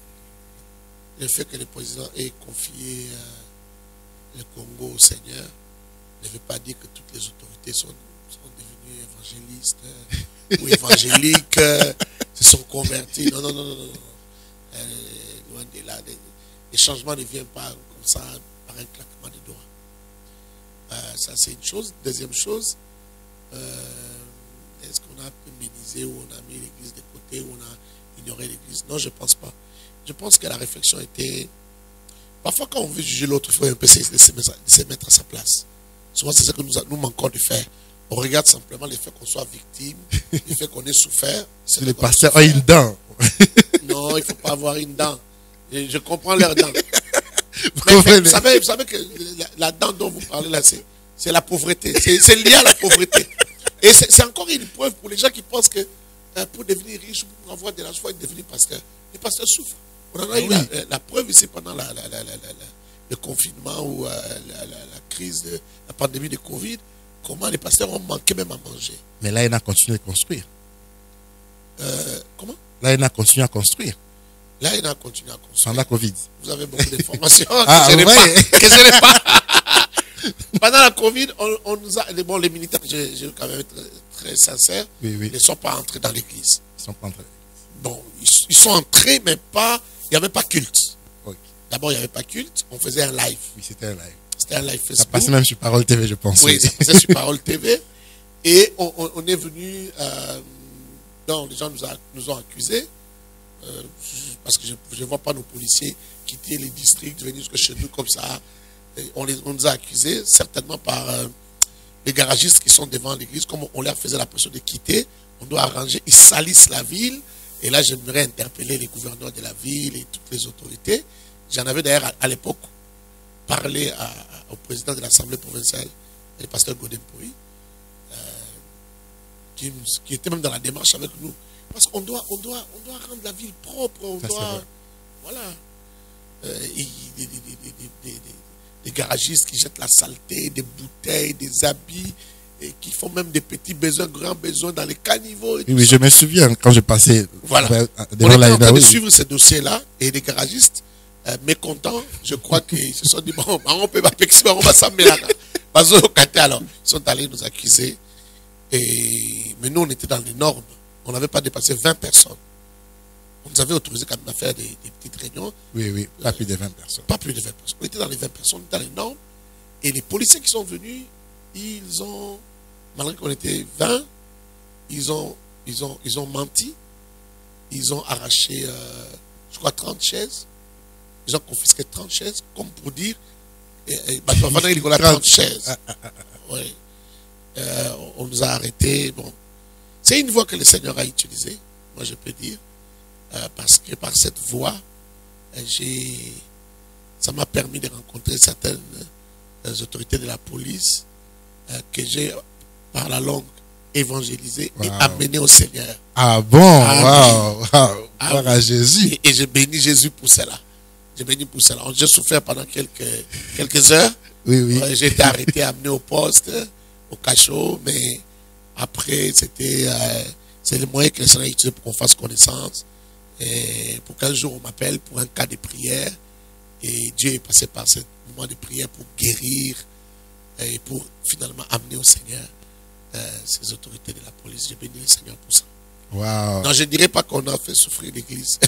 le fait que le président ait confié euh, le Congo au Seigneur ne veut pas dire que toutes les autorités sont, sont devenues évangélistes euh, ou évangéliques, euh, se sont convertis. Non, non, non, non, non. Euh, loin de là, les, les changements ne viennent pas comme ça par un claquement de doigts. Euh, ça, c'est une chose. Deuxième chose, euh, est-ce qu'on a féminisé ou on a mis l'Église de côté ou on a ignoré l'Église? Non, je ne pense pas. Je pense que la réflexion était... Parfois, quand on veut juger l'autre, il faut un peu se, se, se mettre à sa place. Souvent, c'est ce que nous, nous manquons de faire. On regarde simplement le fait qu'on soit victime, le fait qu'on ait souffert. Si le pasteur a une dent. Non, il ne faut pas avoir une dent. Je, je comprends leur dent. Mais, mais, vous, savez, vous savez que la, la dent dont vous parlez là, c'est la pauvreté. C'est lié à la pauvreté. Et c'est encore une preuve pour les gens qui pensent que euh, pour devenir riche, pour avoir de l'argent, il faut devenir pasteur. Les pasteurs souffrent. On en a eu oui. la, la preuve ici pendant la, la, la, la, la, le confinement ou euh, la, la, la crise, de la pandémie de Covid, comment les pasteurs ont manqué même à manger. Mais là, il a continué à construire. Euh, comment? Là, il a continué à construire. Là, il a continué à construire. Pendant la Covid. Vous avez beaucoup d'informations Ah, que je n'ai ouais. pas. Que je n'ai pas. Pendant la Covid, on, on nous a. Bon, les militaires, je, je vais quand même être très sincère, Oui, oui. ne sont pas entrés dans l'église. Ils sont pas entrés. Bon, ils, ils sont entrés, mais pas. Il n'y avait pas culte. Ok. D'abord, il n'y avait pas culte. On faisait un live. Oui, c'était un live. C'était un live Ça Facebook. passait même sur Parole T V, je pense. Oui, ça passait sur Parole T V. Et on, on, on est venu. Euh, non, les gens nous, a, nous ont accusés. Euh, parce que je ne vois pas nos policiers quitter les districts, venir jusque chez nous comme ça. Et on, les, on nous a accusés, certainement par euh, les garagistes qui sont devant l'église, comme on leur faisait la pression de quitter, on doit arranger, ils salissent la ville. Et là, j'aimerais interpeller les gouverneurs de la ville et toutes les autorités. J'en avais d'ailleurs à, à l'époque parlé à, à, au président de l'Assemblée provinciale, le pasteur Godin Poui, euh, qui, qui était même dans la démarche avec nous. Parce qu'on doit, on doit, on doit rendre la ville propre. On Ça, doit, voilà. Euh, et, des, des, des, des, des, des, des garagistes qui jettent la saleté, des bouteilles, des habits, et qui font même des petits besoins, grands besoins dans les caniveaux. Et Oui, oui, je me souviens quand je passais voilà. devant On était la en train de oui. suivre ce dossier-là et les garagistes, euh, mécontents, je crois qu'ils se sont dit, bon, on peut pas on va s'amener là. Alors, ils sont allés nous accuser. Et, mais nous, on était dans les normes. On n'avait pas dépassé vingt personnes. On nous avait autorisé quand même à faire des, des petites réunions. Oui, oui, pas plus de vingt personnes. Pas plus de vingt personnes. On était dans les vingt personnes, on était dans les normes. Et les policiers qui sont venus, ils ont, malgré qu'on était vingt, ils ont, ils ont, ils ont menti. Ils ont arraché, euh, je crois, trente chaises. Ils ont confisqué trente chaises, comme pour dire, et, et, bah, pendant il y a trente chaises. Oui. Euh, on nous a arrêtés. Bon. C'est une voie que le Seigneur a utilisée, moi je peux dire, euh, parce que par cette voie, euh, j'ai, ça m'a permis de rencontrer certaines euh, autorités de la police euh, que j'ai, par la langue, évangélisé wow. et amené au Seigneur. Ah bon, waouh, wow, wow. Ah, à Jésus. Et, et j'ai béni Jésus pour cela. J'ai béni pour cela. J'ai souffert pendant quelques, quelques heures. Oui, oui. Euh, j'ai été arrêté, amené au poste, au cachot, mais après, c'était euh, c'est le moyen que le Seigneur a utilisé pour qu'on fasse connaissance. Et pour qu'un jour on m'appelle pour un cas de prière. Et Dieu est passé par ce moment de prière pour guérir et pour finalement amener au Seigneur euh, ces autorités de la police. J'ai béni le Seigneur pour ça. Wow. Non, je ne dirais pas qu'on a fait souffrir l'Église.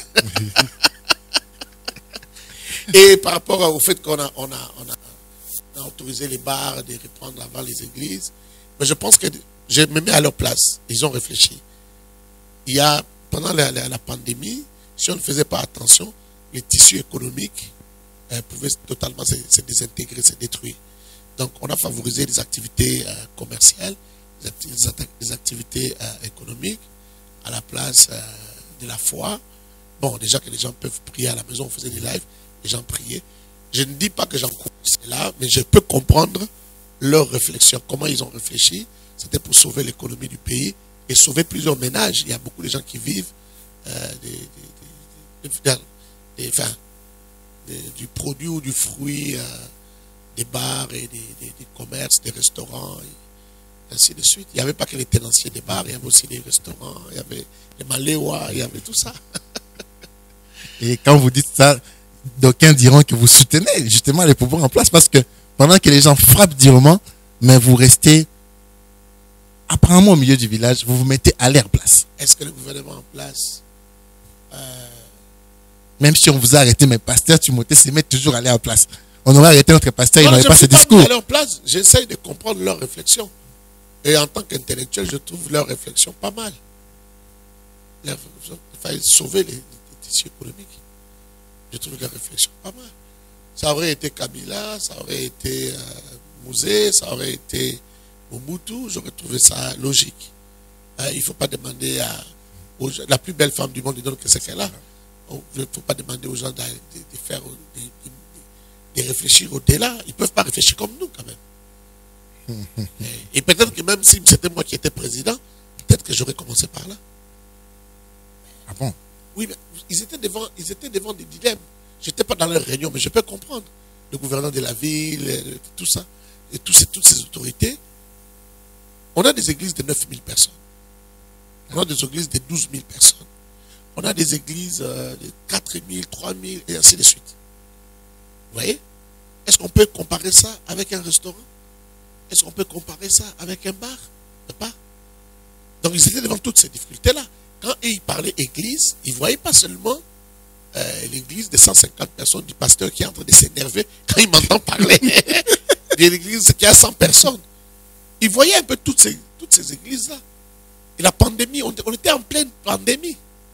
Et par rapport au fait qu'on a, on a, on a, on a autorisé les bars de reprendre avant les églises, mais je pense que je me mets à leur place. Ils ont réfléchi. Il y a, pendant la, la, la pandémie, si on ne faisait pas attention, les tissus économiques euh, pouvaient totalement se, se désintégrer, se détruire. Donc, on a favorisé les activités euh, commerciales, les, acti les activités euh, économiques, à la place euh, de la foi. Bon, déjà que les gens peuvent prier à la maison, on faisait des lives, les gens priaient. Je ne dis pas que j'encourage cela, mais je peux comprendre leur réflexion. Comment ils ont réfléchi? C'était pour sauver l'économie du pays et sauver plusieurs ménages. Il y a beaucoup de gens qui vivent euh, des, des, des, des, enfin, des, du produit ou du fruit euh, des bars et des, des, des commerces, des restaurants, et ainsi de suite. Il n'y avait pas que les tenanciers des bars, il y avait aussi des restaurants, il y avait les maléois, il y avait tout ça. Et quand vous dites ça, d'aucuns diront que vous soutenez justement les pouvoirs en place parce que pendant que les gens frappent durement, mais vous restez apparemment au milieu du village, vous vous mettez à leur place. Est-ce que le gouvernement en place, euh... même si on vous a arrêté, mais pasteur Timothée se met toujours à leur place. On aurait arrêté notre pasteur, non, il n'aurait pas ce pas discours. À leur place, j'essaye de comprendre leur réflexion. Et en tant qu'intellectuel, je trouve leur réflexion pas mal. Il fallait sauver les, les tissus économiques. Je trouve leur réflexion pas mal. Ça aurait été Kabila, ça aurait été euh, Mouzé, ça aurait été Mobutu, j'aurais trouvé ça logique. Euh, il ne faut pas demander à aux, la plus belle femme du monde, donc que c'est qu'elle a. Il ne faut pas demander aux gens de, de, de faire, de, de, de réfléchir au-delà. Ils ne peuvent pas réfléchir comme nous quand même. et et peut-être que même si c'était moi qui étais président, peut-être que j'aurais commencé par là. Ah bon? Oui, mais ils étaient devant, ils étaient devant des dilemmes. Je n'étais pas dans leur réunion, mais je peux comprendre. Le gouverneur de la ville, tout ça, et tous ces, toutes ces autorités. On a des églises de neuf mille personnes. On a des églises de douze mille personnes. On a des églises euh, de quatre mille, trois mille et ainsi de suite. Vous voyez? Est-ce qu'on peut comparer ça avec un restaurant? Est-ce qu'on peut comparer ça avec un bar? Pas. Donc ils étaient devant toutes ces difficultés-là. Quand ils parlaient église, ils ne voyaient pas seulement euh, l'église de cent cinquante personnes du pasteur qui est en train de s'énerver quand il m'entend parler de l'église qui a cent personnes. Ils voyaient un peu toutes ces, toutes ces églises-là. Et la pandémie, on, on était en pleine pandémie.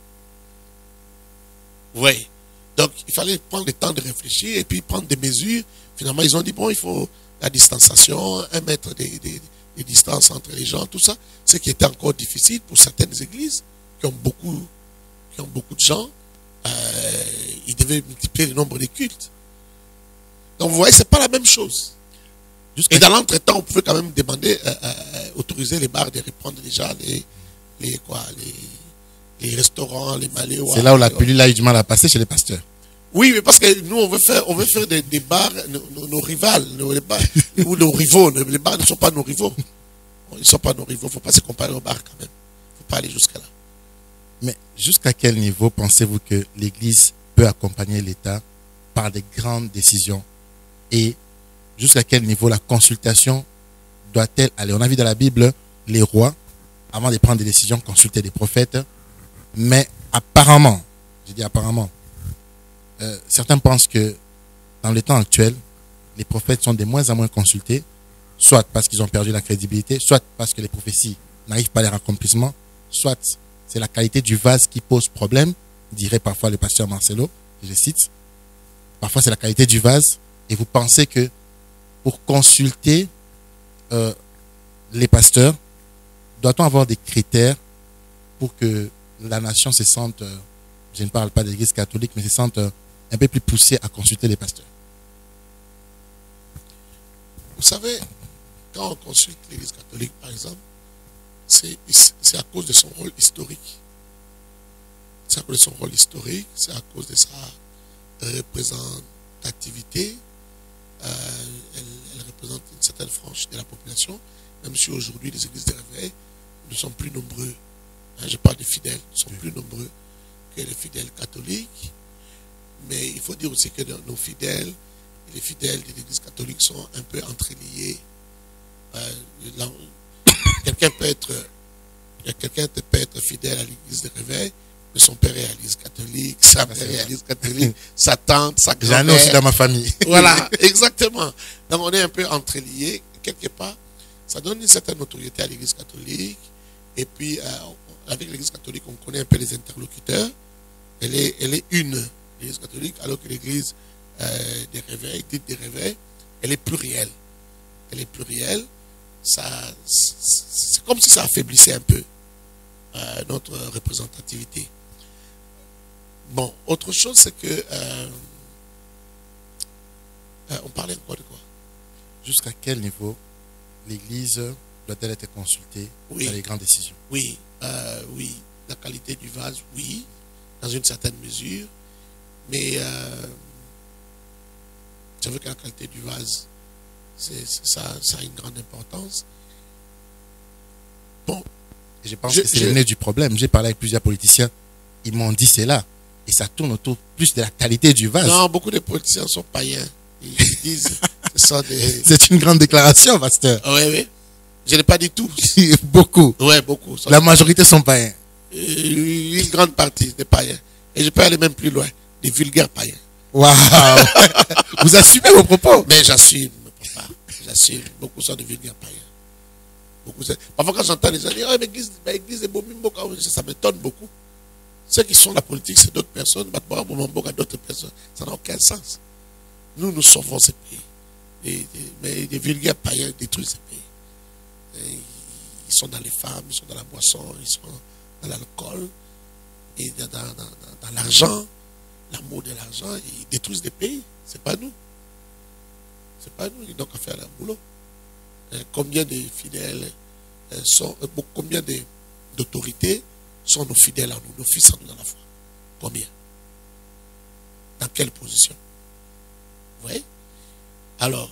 Oui. Donc, il fallait prendre le temps de réfléchir et puis prendre des mesures. Finalement, ils ont dit, bon, il faut la distanciation, un mètre de, de, de distance entre les gens, tout ça. Ce qui était encore difficile pour certaines églises qui ont beaucoup, qui ont beaucoup de gens. Euh, ils devaient multiplier le nombre de cultes. Donc, vous voyez, ce n'est pas la même chose. Et dans l'entretemps, on pouvait quand même demander, euh, euh, autoriser les bars de reprendre déjà les, les, quoi, les, les restaurants, les maléos. C'est là où la pilule a eu du mal à passer chez les pasteurs. Oui, mais parce que nous, on veut faire, on veut faire des, des bars, nos, nos, nos rivales, nos, les bars, ou nos rivaux. Les bars ne sont pas nos rivaux. Ils ne sont pas nos rivaux. Il ne faut pas se comparer aux bars quand même. Il ne faut pas aller jusqu'à là. Mais jusqu'à quel niveau pensez-vous que l'Église peut accompagner l'État par des grandes décisions? Et jusqu'à quel niveau la consultation doit-elle aller? On a vu dans la Bible, les rois, avant de prendre des décisions, consultaient des prophètes. Mais apparemment, je dis apparemment, euh, certains pensent que dans le temps actuel, les prophètes sont de moins en moins consultés, soit parce qu'ils ont perdu la crédibilité, soit parce que les prophéties n'arrivent pas à leur accomplissement, soit c'est la qualité du vase qui pose problème, dirait parfois le pasteur Marcelo, je cite. Parfois c'est la qualité du vase, et vous pensez que pour consulter euh, les pasteurs, doit-on avoir des critères pour que la nation se sente, euh, je ne parle pas de l'Église catholique, mais se sente euh, un peu plus poussée à consulter les pasteurs? Vous savez, quand on consulte l'Église catholique, par exemple, c'est à cause de son rôle historique. C'est à cause de son rôle historique, c'est à cause de sa représentativité. Euh, elle, elle représente une certaine frange de la population, même si aujourd'hui les églises de réveil ne sont plus nombreux. Hein, je parle des fidèles, ne sont plus nombreux que les fidèles catholiques. Mais il faut dire aussi que nos fidèles, les fidèles de l'église catholique sont un peu entreliés. Euh, quelqu'un peut être quelqu'un peut être fidèle à l'église de réveil, mais son père est à l'église catholique, sa mère est à l'église catholique, sa tante, sa grand-mère. J'en ai aussi dans ma famille. Voilà, exactement. Donc on est un peu entreliés, quelque part. Ça donne une certaine notoriété à l'église catholique. Et puis, euh, avec l'église catholique, on connaît un peu les interlocuteurs. Elle est, elle est une, l'église catholique, alors que l'église euh, des réveils, dite des réveils, elle est plurielle. Elle est plurielle. C'est comme si ça affaiblissait un peu euh, notre représentativité. Bon, autre chose, c'est que euh, euh, on parlait encore de quoi? Jusqu'à quel niveau l'Église doit-elle être consultée oui. dans les grandes décisions? Oui, euh, oui. La qualité du vase, oui, dans une certaine mesure. Mais euh, je veux que la qualité du vase, c'est, ça, ça a une grande importance. Bon. Et je pense je, que c'est je... le nez du problème. J'ai parlé avec plusieurs politiciens. Ils m'ont dit c'est là. Et ça tourne autour plus de la qualité du vase. Non, beaucoup de politiciens sont païens. Ils disent des... C'est une grande déclaration, pasteur. Oui, oui. Je n'ai pas dit tous. Beaucoup. Oui, beaucoup. La majorité sont païens. Une grande partie des païens. Et je peux aller même plus loin. Des vulgaires païens. Waouh. Vous assumez vos propos? Mais j'assume, papa. J'assume. Beaucoup sont des vulgaires païens. Beaucoup. Parfois, quand j'entends les gens dire, oh, l'église est Bomimbo, ça m'étonne beaucoup. Ceux qui sont la politique, c'est d'autres personnes. D'autres personnes. Ça n'a aucun sens. Nous, nous sauvons ce pays. Et, et, mais les vulgaires païens détruisent ce pays. Et ils sont dans les femmes, ils sont dans la boisson, ils sont dans l'alcool, et dans, dans, dans, dans l'argent, l'amour de l'argent. Ils détruisent des pays. C'est pas nous. C'est pas nous. Ils n'ont qu'à faire leur boulot. Et combien de fidèles sont, combien d'autorités sont nos fidèles à nous, nos fils à nous dans la foi? Combien? Dans quelle position? Vous voyez? Alors,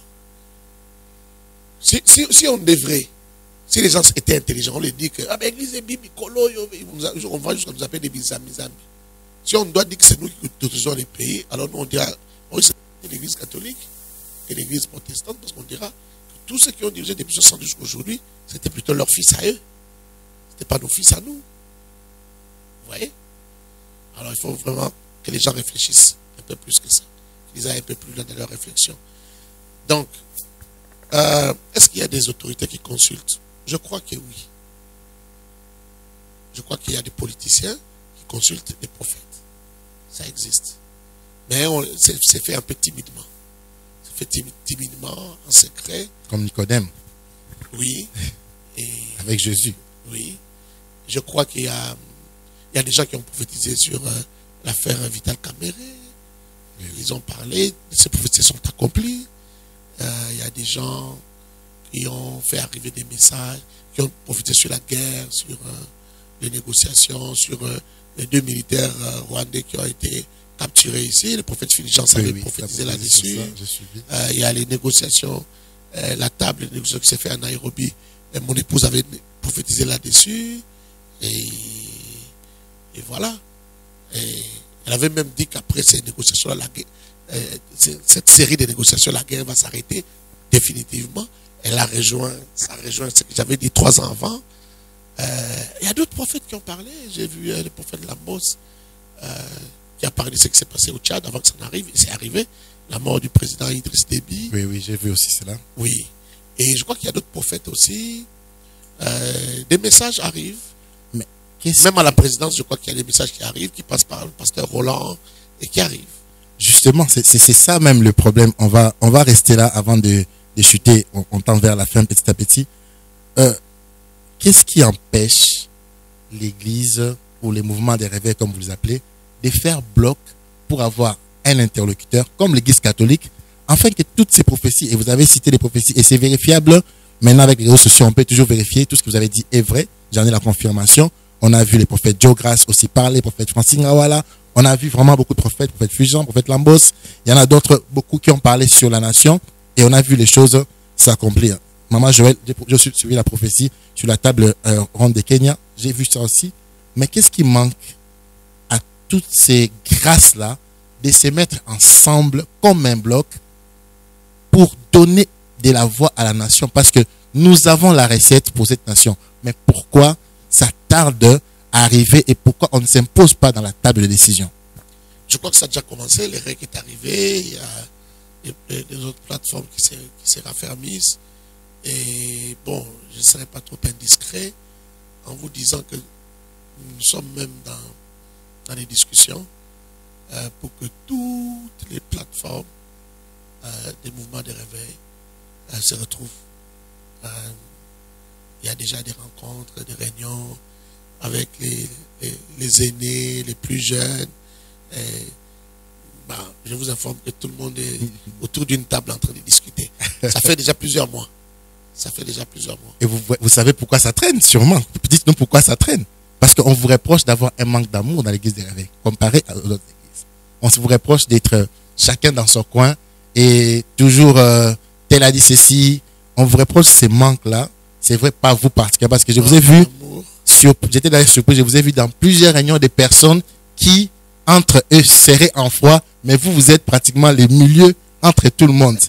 si, si, si on devrait, si les gens étaient intelligents, on les dit que ah, ben, l'église est bibi, colo, on va jusqu'à nous appeler des bizamizami. Si on doit dire que c'est nous qui dirigeons les pays, alors nous on dira, oh, c'est l'église catholique et l'église protestante, parce qu'on dira que tous ceux qui ont dirigé depuis soixante jusqu'à aujourd'hui, c'était plutôt leurs fils à eux. C'était pas nos fils à nous. Vous voyez? Alors il faut vraiment que les gens réfléchissent un peu plus que ça. Qu'ils aillent un peu plus loin dans leur réflexion. Donc, euh, est-ce qu'il y a des autorités qui consultent? Je crois que oui. Je crois qu'il y a des politiciens qui consultent des prophètes. Ça existe. Mais c'est fait un peu timidement. C'est fait timid, timidement, en secret. Comme Nicodème. Oui. Et, avec Jésus. Oui. Je crois qu'il y a, il y a des gens qui ont prophétisé sur euh, l'affaire Vital Caméré. Oui. Ils ont parlé, ces prophéties sont accomplies. Euh, il y a des gens qui ont fait arriver des messages, qui ont prophétisé sur la guerre, sur euh, les négociations, sur euh, les deux militaires euh, rwandais qui ont été capturés ici. Le prophète Fulgence avait oui, oui, prophétisé là-dessus. Euh, il y a les négociations, euh, la table de négociation qui s'est faite à Nairobi. Et mon épouse avait prophétisé là-dessus. Et, et voilà. Et elle avait même dit qu'après ces négociations-là, la guerre, euh, cette série de négociations, la guerre va s'arrêter définitivement. Elle a rejoint, ça rejoint ce que j'avais dit trois ans avant. Euh, il y a d'autres prophètes qui ont parlé. J'ai vu euh, le prophète Lambos euh, qui a parlé de ce qui s'est passé au Tchad avant que ça n'arrive. Et c'est arrivé. La mort du président Idriss Déby. Oui, oui, j'ai vu aussi cela. Oui. Et je crois qu'il y a d'autres prophètes aussi. Euh, des messages arrivent. Mais même à la présidence, je crois qu'il y a des messages qui arrivent, qui passent par le pasteur Roland et qui arrivent. Justement, c'est ça même le problème. On va, on va rester là avant de, de chuter. On, on tend vers la fin petit à petit. Euh, Qu'est-ce qui empêche l'Église ou les mouvements des réveils, comme vous les appelez, de faire bloc pour avoir un interlocuteur comme l'Église catholique, afin que toutes ces prophéties, et vous avez cité les prophéties, et c'est vérifiable, maintenant avec les réseaux sociaux, on peut toujours vérifier, tout ce que vous avez dit est vrai, j'en ai la confirmation. On a vu les prophètes Joe Grace aussi parler, les prophètes Francis Ngawala, on a vu vraiment beaucoup de prophètes, prophète Fulgence, prophète Lambos, il y en a d'autres, beaucoup qui ont parlé sur la nation, et on a vu les choses s'accomplir. Maman Joël, je suis suivi la prophétie sur la table euh, ronde de Kenya. J'ai vu ça aussi. Mais qu'est-ce qui manque à toutes ces grâces-là de se mettre ensemble comme un bloc pour donner de la voix à la nation? Parce que nous avons la recette pour cette nation. Mais pourquoi ça tarde à arriver et pourquoi on ne s'impose pas dans la table de décision? Je crois que ça a déjà commencé. Le R E C est arrivé. Il y a des, des autres plateformes qui se raffermissent. Et bon, je ne serai pas trop indiscret en vous disant que nous sommes même dans, dans les discussions euh, pour que toutes les plateformes euh, des mouvements de réveil euh, se retrouvent. Euh, il y a déjà des rencontres, des réunions avec les, les, les aînés, les plus jeunes. Et, bah, je vous informe que tout le monde est autour d'une table en train de discuter. Ça fait déjà plusieurs mois. Ça fait déjà plusieurs mois. Et vous, vous savez pourquoi ça traîne, sûrement. Dites-nous pourquoi ça traîne. Parce qu'on vous reproche d'avoir un manque d'amour dans l'église des réveils, comparé à d'autres églises. On vous reproche d'être chacun dans son coin et toujours, euh, tel a dit ceci. On vous reproche ces manques-là. C'est vrai, pas vous particulièrement, parce que je vous ai vu, sur, j'étais d'ailleurs surpris, je vous ai vu dans plusieurs réunions de personnes qui, entre eux, seraient en froid, mais vous, vous êtes pratiquement le milieu entre tout le monde.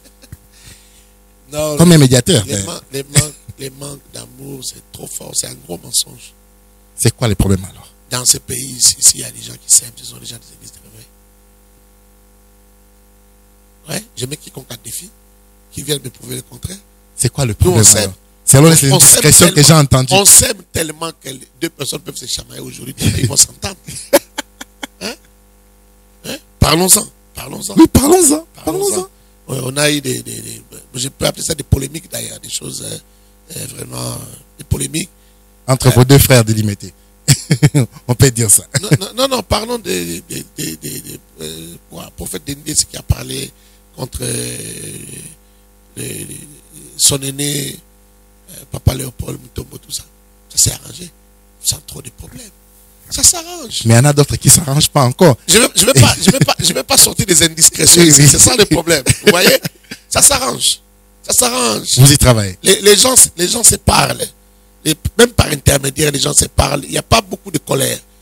Non, comme un médiateur. Les, man les, man les manques d'amour, c'est trop fort, c'est un gros mensonge. C'est quoi le problème alors? Dans ce pays, ici, il y a des gens qui s'aiment, ce sont des gens des églises de réveil. Ouais, j'aimais quiconque a des filles qui viennent me prouver le contraire. C'est quoi le problème? C'est alors les discrétions que j'ai entendues. On s'aime tellement que deux personnes peuvent se chamailler aujourd'hui, ils vont s'entendre. Hein? Hein? Parlons-en. Parlons-en. Oui, parlons-en. Parlons-en. Ouais, on a eu des, des, des, je peux appeler ça des polémiques d'ailleurs, des choses euh, euh, vraiment, euh, des polémiques. Entre euh, vos deux frères délimités. On peut dire ça. Non, non, non, non parlons de, de, de, de, de, de euh, quoi, prophète Dendé qui a parlé contre euh, les, les, son aîné, euh, Papa Léopold Mutombo, tout ça. Ça s'est arrangé, sans trop de problèmes. Ça s'arrange. Mais il y en a d'autres qui ne s'arrangent pas encore. Je ne vais, je vais, pas, je vais, pas, je vais pas sortir des indiscrétions. Oui, oui. C'est ça le problème. Vous voyez? Ça s'arrange. Ça s'arrange. Vous y travaillez. Les, les, gens, les gens se parlent. Les, même par intermédiaire, les gens se parlent. Il n'y a pas beaucoup de colère.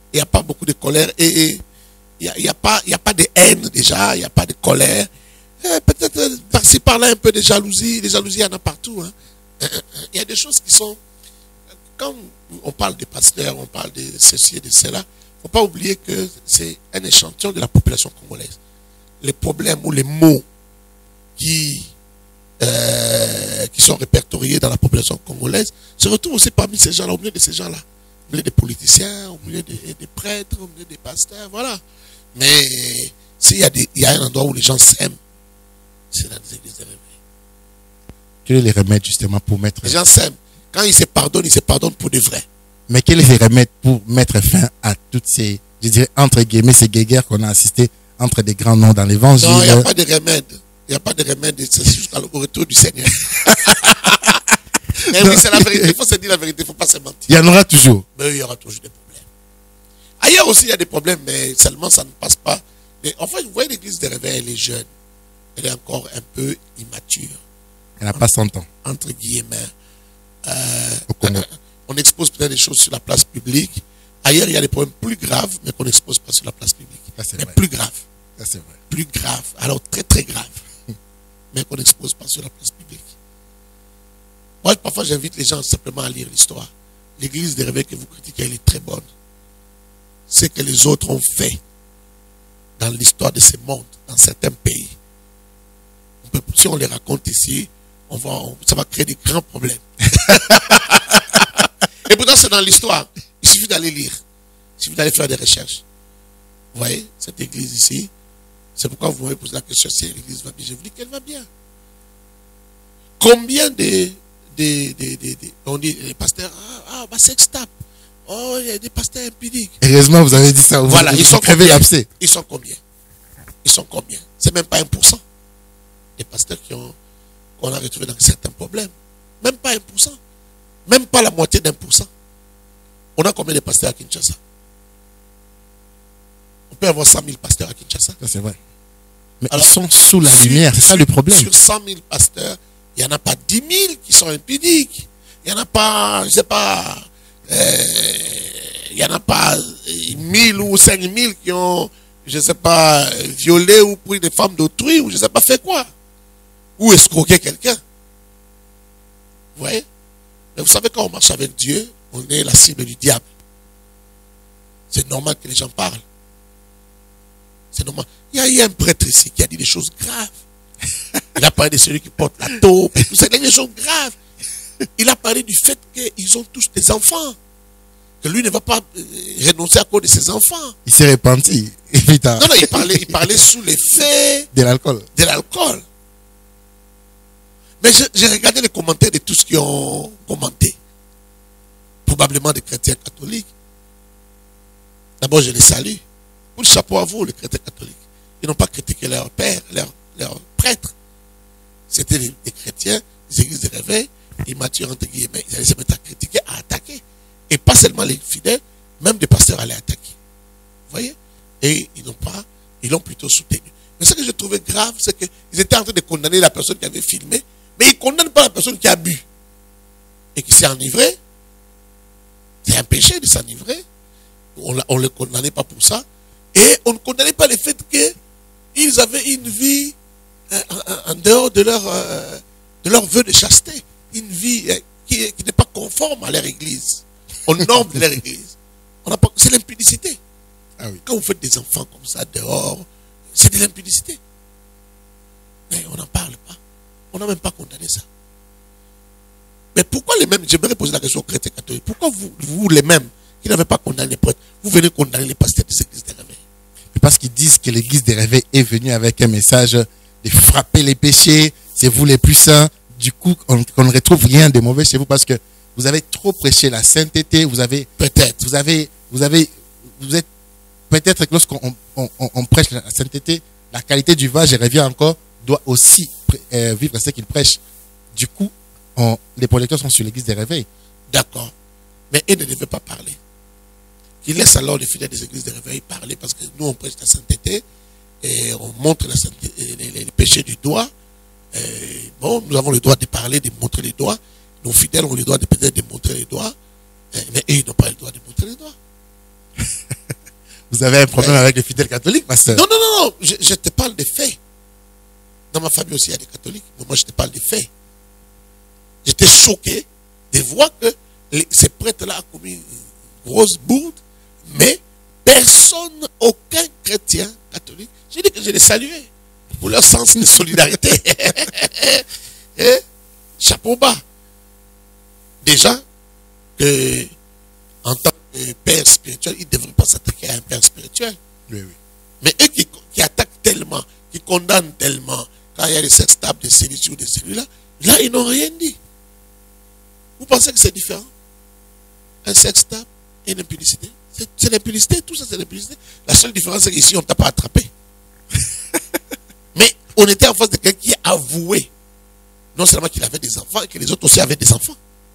il n'y a pas beaucoup de colère et il n'y a, y a pas, y a pas de haine déjà, il n'y a pas de colère. Eh, peut-être euh, par-ci par-là un peu de jalousie, les jalousies il y en a partout. Hein. Il y a des choses qui sont, quand on parle des pasteurs, on parle de ceci et de cela, il ne faut pas oublier que c'est un échantillon de la population congolaise. Les problèmes ou les mots qui, euh, qui sont répertoriés dans la population congolaise se retrouvent aussi parmi ces gens-là, au milieu de ces gens-là. Au milieu des politiciens, au milieu des, des prêtres, au milieu des pasteurs, voilà. Mais s'il y a des, il y a un endroit où les gens s'aiment, c'est dans les églises de réveil. Quels sont les remèdes justement pour mettre... Les gens s'aiment. Quand ils se pardonnent, ils se pardonnent pour de vrai. Mais quels sont les remèdes pour mettre fin à toutes ces, je dirais, entre guillemets, ces guéguerres qu'on a assistées entre des grands noms dans l'évangile? Non, il n'y a pas de remède. Il n'y a pas de remède. C'est jusqu'au retour du Seigneur. Mais non, oui, c'est la vérité. Il faut se dire la vérité. Il ne faut pas se mentir. Il y en aura toujours. Mais il y aura toujours des problèmes. Ailleurs aussi, il y a des problèmes, mais seulement ça ne passe pas. Mais, enfin, vous voyez l'église de réveil, elle est jeune. Elle est encore un peu immature. Elle n'a pas cent ans. Entre guillemets. Euh, euh, on expose peut-être des choses sur la place publique. Ailleurs, il y a des problèmes plus graves, mais qu'on n'expose pas sur la place publique. Ça, mais vrai. plus graves. Ça, c'est vrai. Plus graves. Alors, très, très graves. Mais qu'on n'expose pas sur la place publique. Moi, parfois, j'invite les gens simplement à lire l'histoire. L'église des réveils que vous critiquez, elle est très bonne. Ce que les autres ont fait dans l'histoire de ce monde, dans certains pays. On peut, si on les raconte ici, on va, on, ça va créer des grands problèmes. Et pourtant, c'est dans l'histoire. Il suffit d'aller lire. Il suffit d'aller faire des recherches. Vous voyez, cette église ici, c'est pourquoi vous m'avez posé la question si l'église va bien. Je vous dis qu'elle va bien. Combien de, de, de, de, de on dit, les pasteurs, ah, ah bah sextape. Oh, il y a des pasteurs impudiques. Heureusement, vous avez dit ça. Vous, voilà, vous ils sont combien? Ils sont combien? Ils sont combien? C'est même pas un pour cent. Les pasteurs qui ont, qu'on a retrouvés dans certains problèmes. Même pas un pour cent. Même pas la moitié d'un pour cent. On a combien de pasteurs à Kinshasa? On peut avoir cent mille pasteurs à Kinshasa. C'est vrai. Mais alors, ils sont sous la sur, lumière, c'est ça le problème. Sur cent mille pasteurs, il n'y en a pas dix mille qui sont impudiques. Il n'y en a pas, je ne sais pas, euh, il n'y en a pas mille ou cinq mille qui ont, je ne sais pas, violé ou pris des femmes d'autrui ou je ne sais pas fait quoi. Ou escroquer quelqu'un. Vous voyez? Mais vous savez, quand on marche avec Dieu, on est la cible du diable. C'est normal que les gens parlent. C'est normal. Il y a eu un prêtre ici qui a dit des choses graves. Il a parlé de celui qui porte la taupe. C'est des choses graves. Il a parlé du fait qu'ils ont tous des enfants. Que lui ne va pas renoncer à cause de ses enfants. Il s'est repenti. Non, non, il parlait, il parlait sous l'effet de l'alcool. De l'alcool. Mais j'ai regardé les commentaires de tous ceux qui ont commenté. Probablement des chrétiens catholiques. D'abord, je les salue. Pour le chapeau à vous, les chrétiens catholiques. Ils n'ont pas critiqué leur père, leur, leur prêtre. C'était des, des chrétiens, des églises de réveil, immatures entre guillemets. Ils allaient se mettre à critiquer, à attaquer. Et pas seulement les fidèles, même des pasteurs allaient attaquer. Vous voyez? Et ils n'ont pas, ils l'ont plutôt soutenu. Mais ce que je trouvais grave, c'est qu'ils étaient en train de condamner la personne qui avait filmé, mais ils ne condamnent pas la personne qui a bu et qui s'est enivrée. C'est un péché de s'enivrer. On ne le condamnait pas pour ça. Et on ne condamnait pas le fait qu'ils avaient une vie euh, en, en dehors de leur, euh, de leur vœu de chasteté. Une vie euh, qui, qui n'est pas conforme à leur église, aux normes de leur église. C'est l'impudicité. Ah oui. Quand vous faites des enfants comme ça dehors, c'est de l'impudicité. Mais on n'en parle pas. On n'a même pas condamné ça. Mais pourquoi les mêmes, j'aimerais poser la question aux chrétiens catholiques, pourquoi vous, vous les mêmes, qui n'avez pas condamné les prêtres, vous venez condamner les pasteurs des églises des réveils? Parce qu'ils disent que l'église des réveils est venue avec un message de frapper les péchés, c'est vous les plus saints. Du coup, on, on ne retrouve rien de mauvais chez vous parce que vous avez trop prêché la sainteté, vous avez, peut-être, vous avez, vous avez, vous êtes, peut-être que lorsqu'on on, on, on prêche la sainteté, la qualité du vin, je reviens encore, doit aussi euh, vivre ce qu'il prêche. Du coup, on, les projecteurs sont sur l'église des réveils. D'accord. Mais ils ne devaient pas parler. Qu'ils laissent alors les fidèles des églises des réveils parler parce que nous, on prêche la sainteté et on montre la sainteté, les, les, les péchés du doigt. Et bon, nous avons le droit de parler, de montrer les doigts. Nos fidèles ont le droit de peut-être de montrer les doigts. Mais eux, ils n'ont pas le droit de montrer les doigts. Vous avez un problème Ouais. avec les fidèles catholiques, pasteur? Non, non, non, non. Je, je te parle des faits. Dans ma famille aussi, il y a des catholiques. Mais moi, je te parle des faits. J'étais choqué de voir que les- ces prêtres-là ont commis une grosse bourde, mais personne, aucun chrétien catholique, j'ai dit que je les saluais pour leur sens de solidarité. Et, chapeau bas. Déjà, que, en tant que père spirituel, ils ne devraient pas s'attaquer à un père spirituel. Oui, oui. Mais eux qui, qui attaquent tellement, qui condamnent tellement, quand il y a des sex tables, des celui-ci ou des celui-là, là, ils n'ont rien dit. Vous pensez que c'est différent? Un sex tape et une impunicité? C'est c'est l'impudicité, tout ça c'est l'impudicité. La seule différence c'est qu'ici on ne t'a pas attrapé. Mais on était en face de quelqu'un qui a avoué, non seulement qu'il avait des enfants, et que les autres aussi avaient des enfants.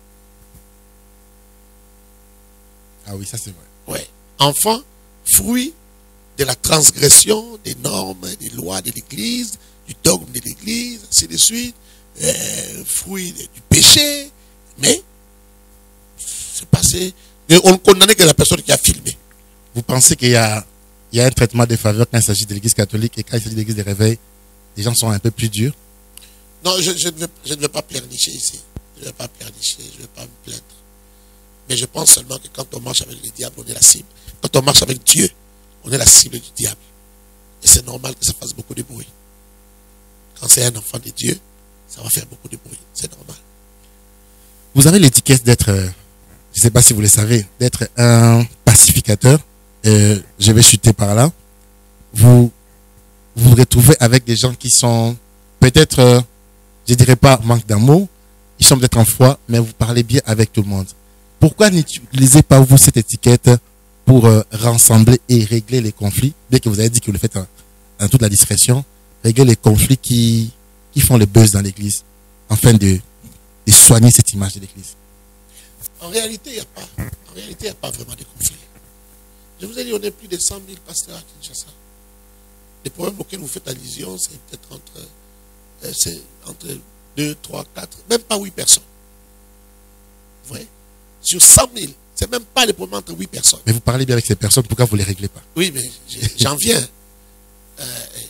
Ah oui, ça c'est vrai. Ouais. Enfants, fruit de la transgression des normes, des lois de l'Église, du dogme de l'Église, ainsi de suite, euh, fruit du péché, mais c'est passé. Et on ne condamnait que la personne qui a filmé. Vous pensez qu'il y a, il y a un traitement de faveur quand il s'agit de l'église catholique et quand il s'agit de l'église des réveils, les gens sont un peu plus durs? Non, je, je, ne vais, je ne vais pas pleurnicher ici. Je ne vais pas pleurnicher, je ne vais pas me plaindre. Mais je pense seulement que quand on marche avec le diable, on est la cible. Quand on marche avec Dieu, on est la cible du diable. Et c'est normal que ça fasse beaucoup de bruit. Quand c'est un enfant de Dieu, ça va faire beaucoup de bruit. C'est normal. Vous avez l'étiquette d'être, euh, je ne sais pas si vous le savez, d'être un pacificateur. Euh, je vais chuter par là. Vous vous vous retrouvez avec des gens qui sont peut-être, euh, je dirais pas manque d'amour, ils sont peut-être en foi, mais vous parlez bien avec tout le monde. Pourquoi n'utilisez pas vous cette étiquette pour euh, rassembler et régler les conflits, bien que vous avez dit que vous le faites en, en toute la discrétion, régler les conflits qui, qui font le buzz dans l'église, afin de, de soigner cette image de l'église? En réalité, il n'y a pas. En réalité, il n'y a pas vraiment de conflit. Je vous ai dit, on est plus de cent mille pasteurs à Kinshasa. Les problèmes auxquels vous faites allusion, c'est peut-être entre, euh, c'est entre deux, trois, quatre, même pas huit personnes. Vous voyez? Sur cent mille, c'est même pas les problèmes entre huit personnes. Mais vous parlez bien avec ces personnes, pourquoi vous ne les réglez pas? Oui, mais j'en viens. Euh,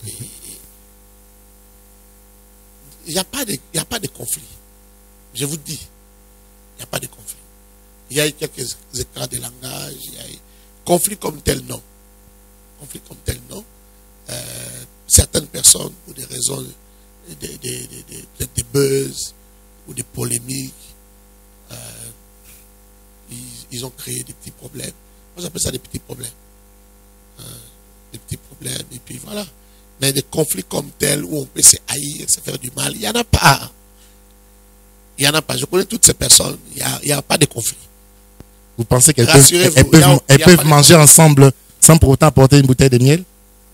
Il n'y a pas de, il y a pas de conflit. Je vous dis, il n'y a pas de conflit. Il y a eu quelques écarts de langage, il y a eu conflit comme tel non. Conflit comme tel non. Euh, certaines personnes, pour des raisons de, de, de, de, de, de buzz ou de polémiques, euh, ils, ils ont créé des petits problèmes. Moi, j'appelle ça des petits problèmes. Euh, des petits problèmes, et puis voilà. Mais des conflits comme tels où on peut se haïr, se faire du mal, il n'y en a pas. Il n'y en a pas. Je connais toutes ces personnes, il n'y a, il y a pas de conflit. Vous pensez qu'elles peuvent, elles Rassurez-vous, peuvent, il y a- elles il y a peuvent pas de manger ensemble sans pour autant apporter une bouteille de miel?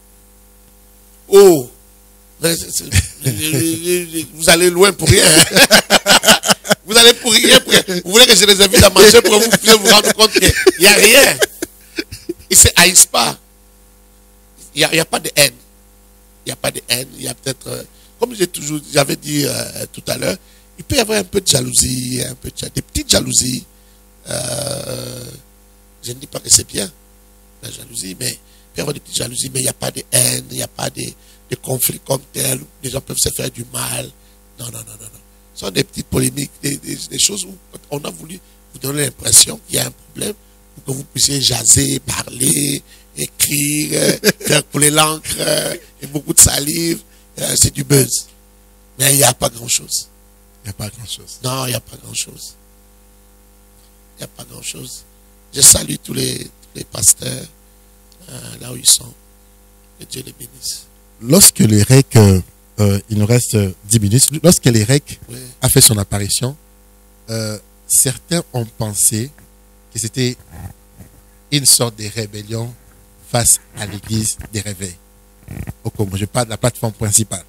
Oh, mais c'est- c'est- vous allez loin pour rien. Vous allez pour rien. Pour rien. Vous voulez que je les invite à manger pour vous, vous vous rendre compte qu'il n'y a rien. Ils ne se haïssent pas. Il n'y a, il y a pas de haine. Il n'y a pas de haine. Il y a peut-être, euh, comme j'ai toujours, j'avais dit euh, tout à l'heure, il peut y avoir un peu de jalousie, un peu de, ja- des petites jalousies. Euh, je ne dis pas que c'est bien, la jalousie, mais il peut y avoir des petites jalousies, mais il n'y a pas de haine, il n'y a pas de, de conflit comme tel, où les gens peuvent se faire du mal. Non, non, non, non, non. Ce sont des petites polémiques, des, des, des choses où on a voulu vous donner l'impression qu'il y a un problème pour que vous puissiez jaser, parler, écrire, euh, faire couler l'encre euh, et beaucoup de salive. Euh, c'est du buzz. Mais il n'y a pas grand-chose. Il n'y a pas grand-chose. Non, il n'y a pas grand-chose. Il n'y a pas grand-chose. Je salue tous les, tous les pasteurs euh, là où ils sont. Que Dieu les bénisse. Lorsque les R E C, euh, euh, il nous reste euh, dix minutes, lorsque les R E C Oui. a fait son apparition, euh, certains ont pensé que c'était une sorte de rébellion face à l'église des réveils au Congo. Je parle de la plateforme principale.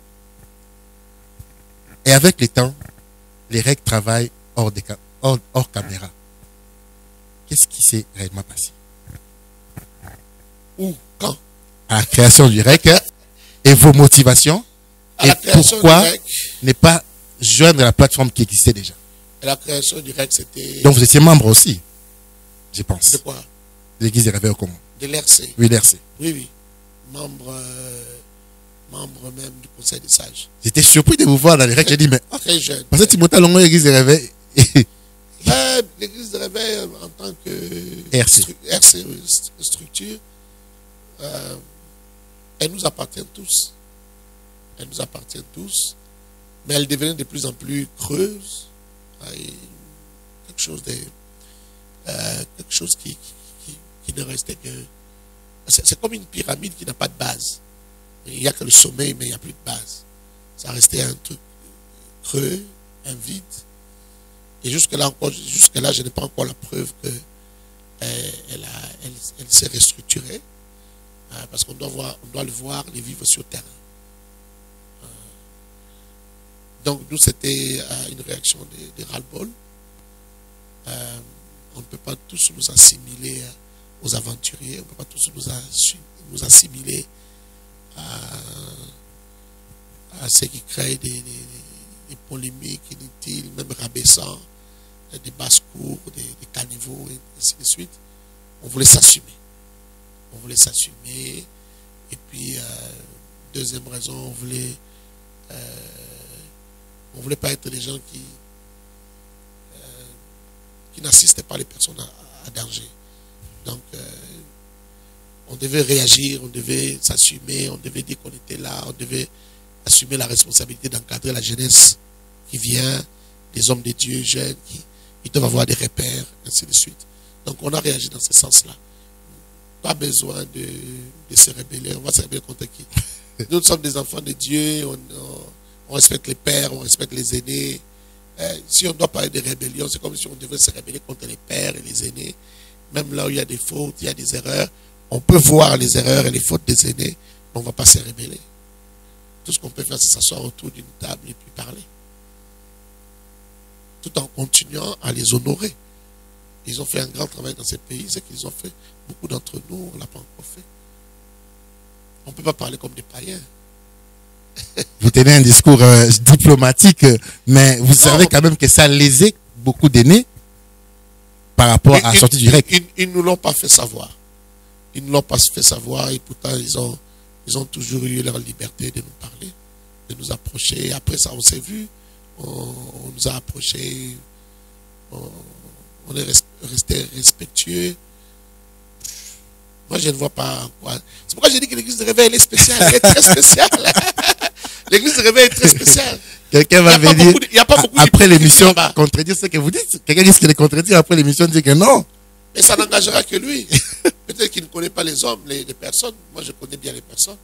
Et avec le temps, les R E C travaillent hors, des ca- hors, hors caméra. Qu'est-ce qui s'est réellement passé Où? Quand? à la création du R E C et vos motivations À et la création pourquoi du R E C. ne pas joindre la plateforme qui existait déjà? À la création du R E C, c'était. Donc vous étiez membre aussi, je pense. De quoi? l'église des réveils au Congo. De l'R C. Oui, l'R C. Oui, oui. Membre, euh, membre même du Conseil des sages. J'étais surpris de vous voir dans les règles. J'ai dit, mais. Très jeune. Parce que Timothée Longo, l'église des réveils. Euh, l'église des réveils, en tant que R C, stru R C structure, euh, elle nous appartient tous. Elle nous appartient tous. Mais elle devenait de plus en plus creuse. Et quelque chose de. Euh, quelque chose qui, qui, qui ne restait que. C'est comme une pyramide qui n'a pas de base. Il n'y a que le sommet, mais il n'y a plus de base. Ça restait un truc creux, un vide. Et jusque-là, encore, jusque-là, je n'ai pas encore la preuve que euh, elle, a, elle, elle s'est restructurée. Euh, parce qu'on doit voir, on doit le voir, les vivre sur le terrain. Euh, donc, nous, c'était euh, une réaction de, de ras-le-bol. Euh, on ne peut pas tous nous assimiler aux aventuriers, on ne peut pas tous nous, nous assimiler à, à ceux qui créent des, des, des polémiques inutiles, même rabaissants, des basses-cours, des, des caniveaux, et ainsi de suite. On voulait s'assumer. On voulait s'assumer. Et puis, euh, deuxième raison, on voulait, euh, on voulait pas être des gens qui, euh, qui n'assistaient pas les personnes à, à danger. Donc, euh, on devait réagir, on devait s'assumer, on devait dire qu'on était là, on devait assumer la responsabilité d'encadrer la jeunesse qui vient, des hommes de Dieu jeunes qui ils doivent avoir des repères, ainsi de suite. Donc, on a réagi dans ce sens-là. Pas besoin de, de se rebeller. On va se rebeller contre qui? Nous sommes des enfants de Dieu, on, on, on respecte les pères, on respecte les aînés. Euh, si on doit parler de rébellion, c'est comme si on devait se rebeller contre les pères et les aînés. Même là où il y a des fautes, il y a des erreurs, on peut voir les erreurs et les fautes des aînés, mais on ne va pas se rebeller. Tout ce qu'on peut faire, c'est s'asseoir autour d'une table et puis parler. Tout en continuant à les honorer. Ils ont fait un grand travail dans ces pays, c'est qu'ils ont fait. Beaucoup d'entre nous, on ne l'a pas encore fait. On ne peut pas parler comme des païens. Vous tenez un discours euh, diplomatique, mais vous non. savez quand même que ça lésait beaucoup d'aînés par rapport ils, à la sortie du R E C. Ils, ils ne nous l'ont pas fait savoir. Ils ne l'ont pas fait savoir et pourtant ils ont, ils ont toujours eu leur liberté de nous parler, de nous approcher. Et après ça, on s'est vu, on, on nous a approchés, on, on est resté respectueux. Moi, je ne vois pas quoi. C'est pourquoi j'ai dit que l'église de réveil elle est spéciale. Elle est très spéciale. L'église de réveil est très spéciale. Quelqu'un va venir il y a pas beaucoup après l'émission contredire ce que vous dites. Quelqu'un dit ce qu'il est contredit, après l'émission dit que non. Mais ça n'engagera que lui. Peut-être qu'il ne connaît pas les hommes, les, les personnes. Moi, je connais bien les personnes.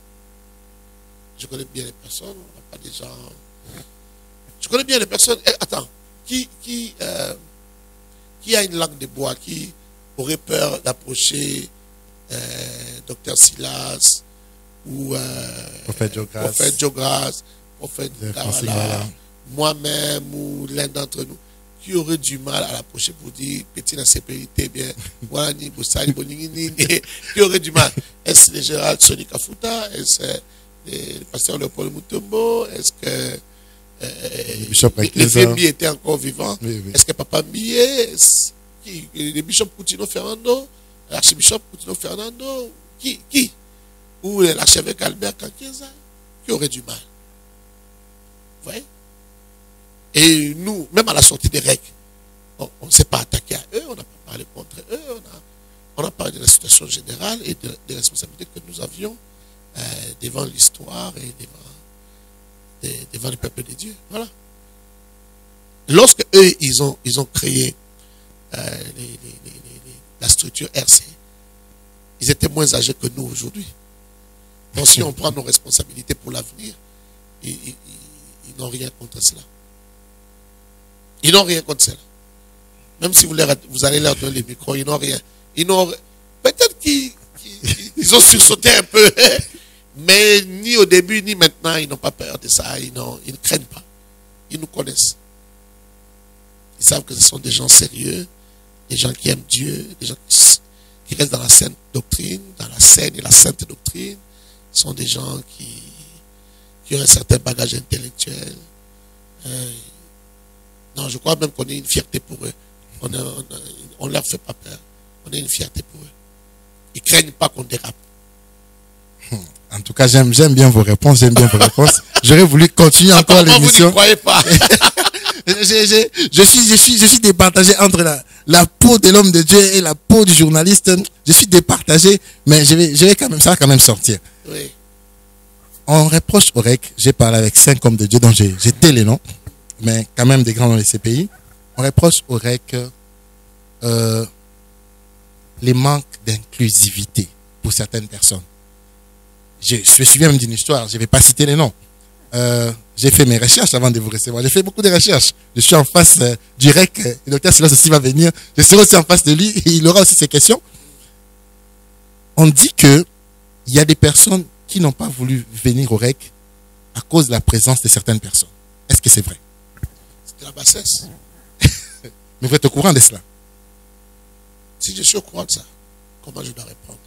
Je connais bien les personnes. On n'a pas des gens. Je connais bien les personnes. Eh, attends, qui, qui, euh, qui a une langue de bois, qui aurait peur d'approcher euh, Docteur Silas ou euh, Prophète Jogras, Prophète Jogras, Prophète Kawala, moi-même ou l'un d'entre nous, qui aurait du mal à l'approcher pour dire petit la sécurité bien, voilà ni Boussani Boningini, qui aurait du mal. Est-ce le général Sonny Kafuta? Est-ce le pasteur Léopold Mutombo? Est-ce que euh, les vieux Mbi étaient encore vivants? Oui, oui. Est-ce que Papa Mbi est le bishop Coutinho Fernando? L'archbishop Coutinho Fernando? Qui? Qui? Ou l'archevêque Albert Kankieza? Qui aurait du mal? Vous voyez? Et nous, même à la sortie des règles, on ne s'est pas attaqué à eux, on n'a pas parlé contre eux, on a, on a parlé de la situation générale et de, des responsabilités que nous avions euh, devant l'histoire et devant, de, devant le peuple de Dieu. Voilà. Lorsque eux, ils ont, ils ont créé euh, les, les, les, les, la structure R C, ils étaient moins âgés que nous aujourd'hui. Donc si on prend nos responsabilités pour l'avenir, ils, ils, ils n'ont rien contre cela. Ils n'ont rien contre cela. Même si vous, leur, vous allez leur donner les micros, ils n'ont rien. Ils n'ont peut-être qu'ils qu'ils ont sursauté un peu, mais ni au début ni maintenant, ils n'ont pas peur de ça. Ils, ils ne craignent pas. Ils nous connaissent. Ils savent que ce sont des gens sérieux, des gens qui aiment Dieu, des gens qui, qui restent dans la sainte doctrine, dans la saine et la sainte doctrine. Ce sont des gens qui, qui ont un certain bagage intellectuel. Euh, Non, je crois même qu'on a une fierté pour eux. On ne on, on leur fait pas peur. On a une fierté pour eux. Ils ne craignent pas qu'on dérape. En tout cas, j'aime j'aime bien vos réponses, j'aime bien vos réponses. J'aurais voulu continuer encore l'émission. Vous ne croyez pas. je, je, je, suis, je, suis, je suis départagé entre la, la peau de l'homme de Dieu et la peau du journaliste. Je suis départagé, mais je vais, je vais quand même, ça va quand même sortir. Oui. On reproche au R E C, j'ai parlé avec cinq hommes de Dieu dont j'ai tais les noms, mais quand même des grands dans les C P I. On reproche au R E C euh, les manques d'inclusivité pour certaines personnes. Je, je me souviens même d'une histoire, je ne vais pas citer les noms. Euh, j'ai fait mes recherches avant de vous recevoir. J'ai fait beaucoup de recherches. Je suis en face euh, du R E C. Le docteur Silas aussi va venir. Je serai aussi en face de lui et il aura aussi ses questions. On dit que il y a des personnes qui n'ont pas voulu venir au R E C à cause de la présence de certaines personnes. Est-ce que c'est vrai? C'est de la bassesse. Mais vous êtes au courant de cela? Si je suis au courant de ça, comment je dois répondre?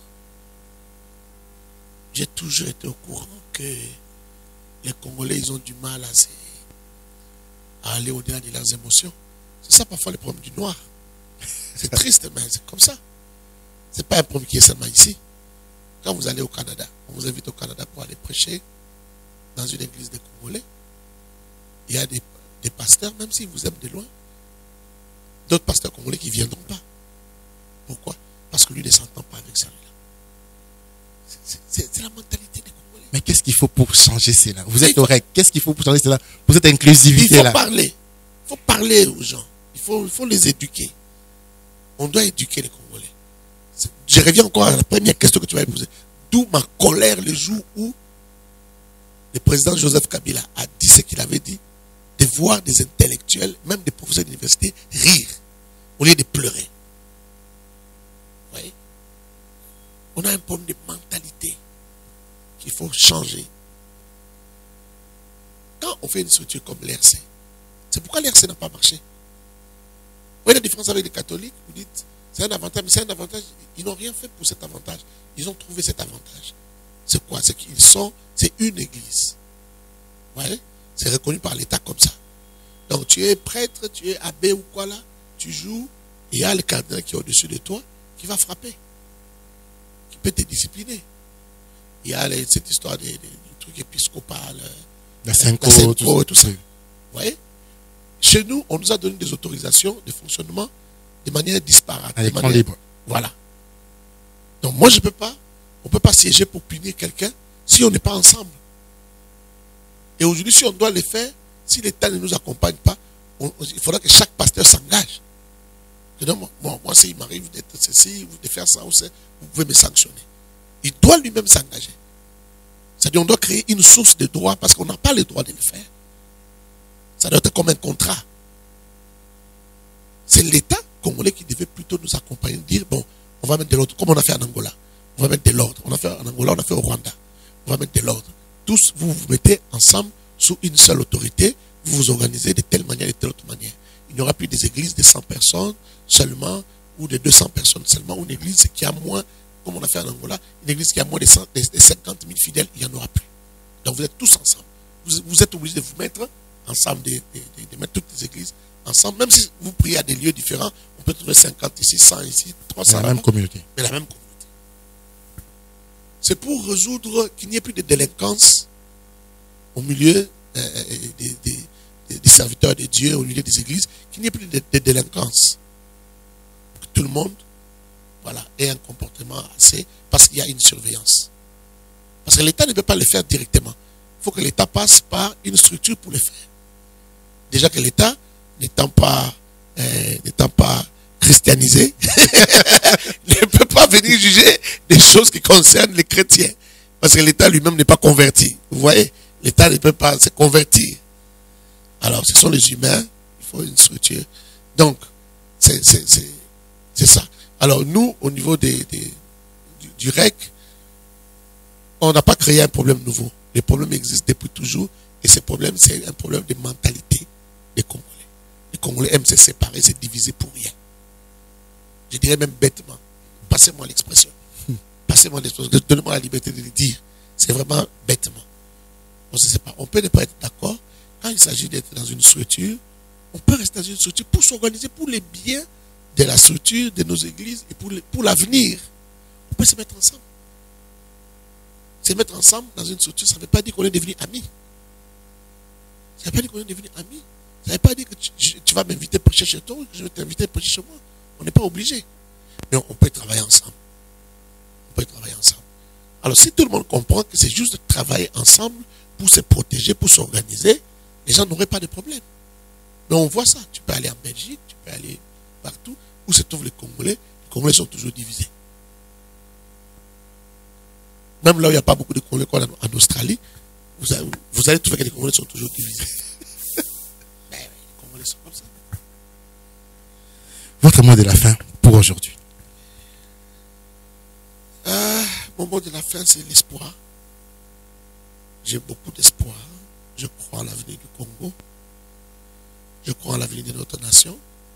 J'ai toujours été au courant que les Congolais, ils ont du mal à, se, à aller au-delà de leurs émotions. C'est ça parfois le problème du noir. C'est triste, mais c'est comme ça. Ce n'est pas un problème qui est seulement ici. Quand vous allez au Canada, on vous invite au Canada pour aller prêcher dans une église des Congolais. Il y a des, des pasteurs, même s'ils vous aiment de loin, d'autres pasteurs congolais qui ne viendront pas. Pourquoi? Parce que lui ne s'entend pas avec celui-là. C'est la mentalité des Congolais. Mais qu'est-ce qu'il faut pour changer cela? Vous êtes au R E C. Qu'est-ce qu'il faut pour changer cela? Pour cette inclusivité-là. Il faut parler. Il faut parler aux gens. Il faut, il faut les éduquer. On doit éduquer les Congolais. Je reviens encore à la première question que tu m'avais posée. D'où ma colère le jour où le président Joseph Kabila a dit ce qu'il avait dit, de voir des intellectuels, même des professeurs d'université, rire au lieu de pleurer. Vous voyez? On a un problème de mentalité qu'il faut changer. Quand on fait une structure comme l'R C, c'est pourquoi l'R C n'a pas marché. Vous voyez la différence avec les catholiques? Vous dites, c'est un avantage, mais c'est un avantage. Ils n'ont rien fait pour cet avantage. Ils ont trouvé cet avantage. C'est quoi? C'est qu'ils sont, c'est une église. Vous voyez? C'est reconnu par l'État comme ça. Donc tu es prêtre, tu es abbé ou quoi là, tu joues, et il y a le cardinal qui est au-dessus de toi, qui va frapper, qui peut te discipliner. Il y a les, cette histoire des, des, des trucs épiscopal, la synchro, tout, tout, tout ça. Vous voyez? Chez nous, on nous a donné des autorisations de fonctionnement de manière disparate. À l'écran manière... libre. Voilà. Donc moi, je ne peux pas, on ne peut pas siéger pour punir quelqu'un si on n'est pas ensemble. Et aujourd'hui, si on doit le faire, si l'État ne nous accompagne pas, on, il faudra que chaque pasteur s'engage. Moi, moi, moi s'il m'arrive d'être ceci, de faire ça, ou ça, vous pouvez me sanctionner. Il doit lui-même s'engager. C'est-à-dire qu'on doit créer une source de droit parce qu'on n'a pas le droit de le faire. Ça doit être comme un contrat. C'est l'État congolais qui devait plutôt nous accompagner, dire, bon, on va mettre de l'ordre, comme on a fait en Angola. On va mettre de l'ordre. On a fait en Angola, on a fait au Rwanda. On va mettre de l'ordre. Tous, vous vous mettez ensemble sous une seule autorité, vous vous organisez de telle manière, de telle autre manière. Il n'y aura plus des églises de cent personnes seulement, ou de deux cents personnes seulement, ou une église qui a moins, comme on a fait en Angola, une église qui a moins de, cent, de cinquante mille fidèles, il n'y en aura plus. Donc vous êtes tous ensemble. Vous, vous êtes obligés de vous mettre ensemble, de, de, de, de mettre toutes les églises ensemble. Même si vous priez à des lieux différents, on peut trouver cinquante ici, cent ici, trois cents. Mais la même communauté. Mais la même communauté. C'est pour résoudre qu'il n'y ait plus de délinquance au milieu euh, des, des, des, des serviteurs de Dieu, au milieu des églises, qu'il n'y ait plus de, de délinquance. Que tout le monde, voilà, ait un comportement assez, parce qu'il y a une surveillance. Parce que l'État ne peut pas le faire directement. Il faut que l'État passe par une structure pour le faire. Déjà que l'État, n'étant pas, euh, n'étant pas christianisé, ne peut pas venir juger des choses qui concernent les chrétiens. Parce que l'État lui-même n'est pas converti. Vous voyez, l'État ne peut pas se convertir. Alors, ce sont les humains, il faut une structure. Donc, c'est ça. Alors, nous, au niveau des, des, du, du R E C, on n'a pas créé un problème nouveau. Les problèmes existent depuis toujours. Et ce problème, c'est un problème de mentalité des Congolais. Les Congolais aiment se séparer, se diviser pour rien. Je dirais même bêtement. Passez-moi l'expression. Passez-moi l'expression. Donnez-moi la liberté de le dire. C'est vraiment bêtement. On ne sait pas. On peut ne pas être d'accord. Quand il s'agit d'être dans une structure, on peut rester dans une structure pour s'organiser pour les biens de la structure, de nos églises et pour l'avenir. On peut se mettre ensemble. Se mettre ensemble dans une structure, ça ne veut pas dire qu'on est devenu amis. Ça ne veut pas dire qu'on est devenu amis. Ça ne veut pas dire que tu, tu vas m'inviter à prêcher chez toi, que je vais t'inviter à prêcher chez moi. On n'est pas obligé. Mais on, on peut travailler ensemble. On peut travailler ensemble. Alors si tout le monde comprend que c'est juste de travailler ensemble pour se protéger, pour s'organiser, les gens n'auraient pas de problème. Mais on voit ça. Tu peux aller en Belgique, tu peux aller partout où se trouvent les Congolais. Les Congolais sont toujours divisés. Même là où il n'y a pas beaucoup de Congolais comme en Australie, vous allez, vous allez trouver que les Congolais sont toujours divisés. Mais les Congolais sont comme ça. Votre mot de la fin pour aujourd'hui. Euh, mon mot de la fin, c'est l'espoir. J'ai beaucoup d'espoir. Je crois à l'avenir du Congo. Je crois à l'avenir de notre nation.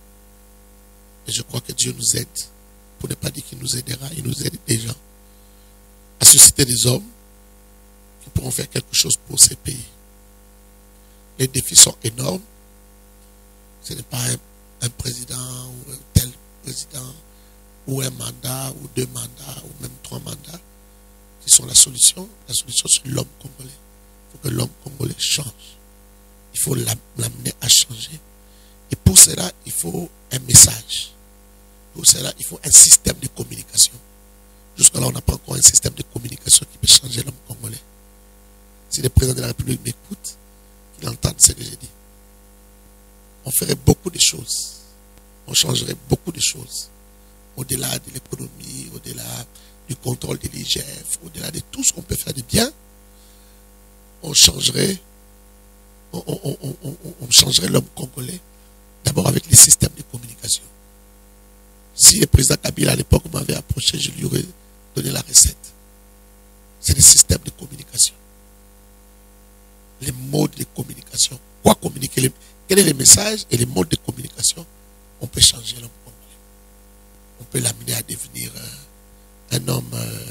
Et je crois que Dieu nous aide. Pour ne pas dire qu'il nous aidera, il nous aide déjà à susciter des hommes qui pourront faire quelque chose pour ces pays. Les défis sont énormes. Ce n'est pas un, un président ou un tel président ou un mandat ou deux mandats ou même trois mandats qui sont la solution. La solution, c'est l'homme congolais. Il faut que l'homme congolais change. Il faut l'amener à changer. Et pour cela, il faut un message. Pour cela, il faut un système de communication. Jusqu'à là, on n'a pas encore un système de communication qui peut changer l'homme congolais. Si le président de la République m'écoute, qu'il entende ce que j'ai dit. On ferait beaucoup de choses. On changerait beaucoup de choses. Au-delà de l'économie, au-delà du contrôle de l'I G F, au-delà de tout ce qu'on peut faire de bien, on changerait, on, on, on, on, on changerait l'homme congolais, d'abord avec les systèmes de communication. Si le président Kabila à l'époque m'avait approché, je lui aurais donné la recette. C'est le système de communication. Les modes de communication. Quoi communiquer les, quel est le message et les modes de communication? On peut changer l'homme congolais. On peut l'amener à devenir euh, un homme euh,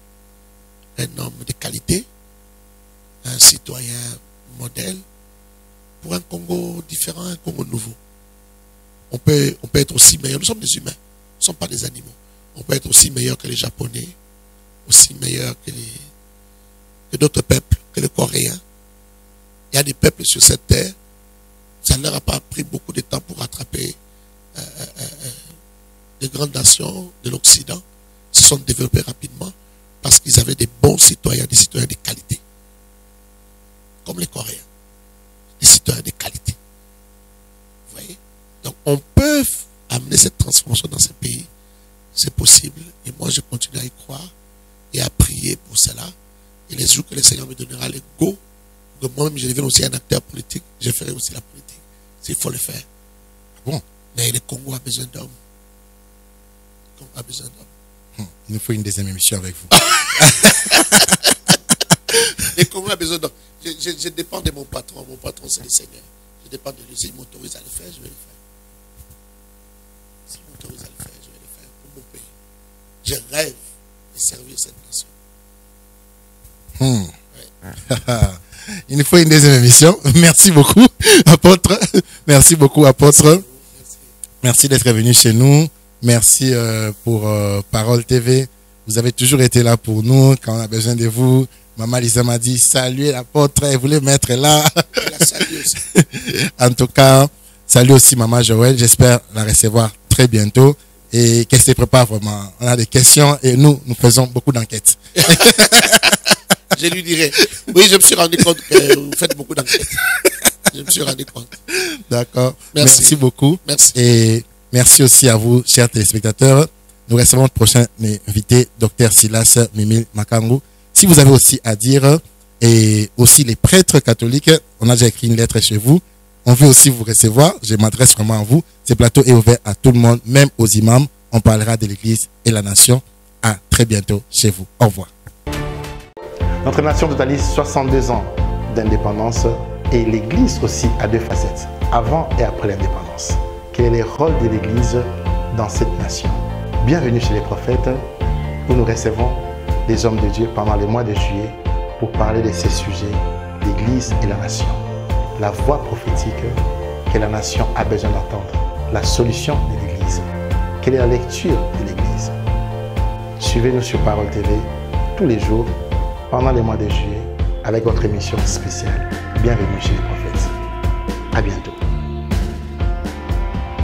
un homme de qualité, un citoyen modèle pour un Congo différent, un Congo nouveau. On peut, on peut être aussi meilleur. Nous sommes des humains. Nous ne sommes pas des animaux. On peut être aussi meilleur que les Japonais, aussi meilleur que les que d'autres peuples, que les Coréens. Il y a des peuples sur cette terre, ça ne leur a pas pris beaucoup de temps pour rattraper euh, euh, euh, des grandes nations de l'Occident. Ils se sont développés rapidement parce qu'ils avaient des bons citoyens, des citoyens de qualité. Comme les Coréens. Des citoyens de qualité. Vous voyez? Donc on peut amener cette transformation dans ces pays. C'est possible. Et moi je continue à y croire et à prier pour cela. Et les jours que le Seigneur me donnera le go, que moi-même je devienne aussi un acteur politique, je ferai aussi la politique. S'il faut le faire. Bon. Mais le Congo a besoin d'hommes. Le Congo a besoin d'hommes. Hum, il nous faut une deuxième émission avec vous. Le Congo a besoin d'hommes. Je, je, je dépends de mon patron. Mon patron, c'est le Seigneur. Je dépends de lui. S'il m'autorise à le faire, je vais le faire. S'il m'autorise à le faire, je vais le faire pour mon pays. Je rêve de servir cette nation. Hum. Ouais. Il nous faut une deuxième émission. Merci beaucoup, apôtre. Merci beaucoup, apôtre. Merci. Merci d'être venu chez nous. Merci euh, pour euh, Parole T V. Vous avez toujours été là pour nous quand on a besoin de vous. Maman Lisa m'a dit salut l'apôtre, elle voulait mettre là. Elle a salué aussi. En tout cas, salut aussi Maman Joël. J'espère la recevoir très bientôt et qu'elle se prépare vraiment. On a des questions et nous, nous faisons beaucoup d'enquêtes. Je lui dirai. Oui, je me suis rendu compte que vous faites beaucoup d'enquêtes. Je me suis rendu compte. D'accord. Merci. Merci beaucoup. Merci. Et merci aussi à vous, chers téléspectateurs. Nous recevons notre prochain invité, Docteur Silas Mimile Makangu. Si vous avez aussi à dire, et aussi les prêtres catholiques, on a déjà écrit une lettre chez vous. On veut aussi vous recevoir. Je m'adresse vraiment à vous. Ce plateau est ouvert à tout le monde, même aux imams. On parlera de l'Église et la nation. À très bientôt chez vous. Au revoir. Notre nation totalise soixante-deux ans d'indépendance et l'Église aussi a deux facettes, avant et après l'indépendance. Quel est le rôle de l'Église dans cette nation? Bienvenue chez les prophètes où nous recevons des hommes de Dieu pendant le mois de juillet pour parler de ces sujets, l'Église et la nation. La voix prophétique que la nation a besoin d'entendre, la solution de l'Église, quelle est la lecture de l'Église. Suivez-nous sur Parole T V tous les jours pendant les mois de juillet avec votre émission spéciale Bienvenue chez les prophètes. À bientôt.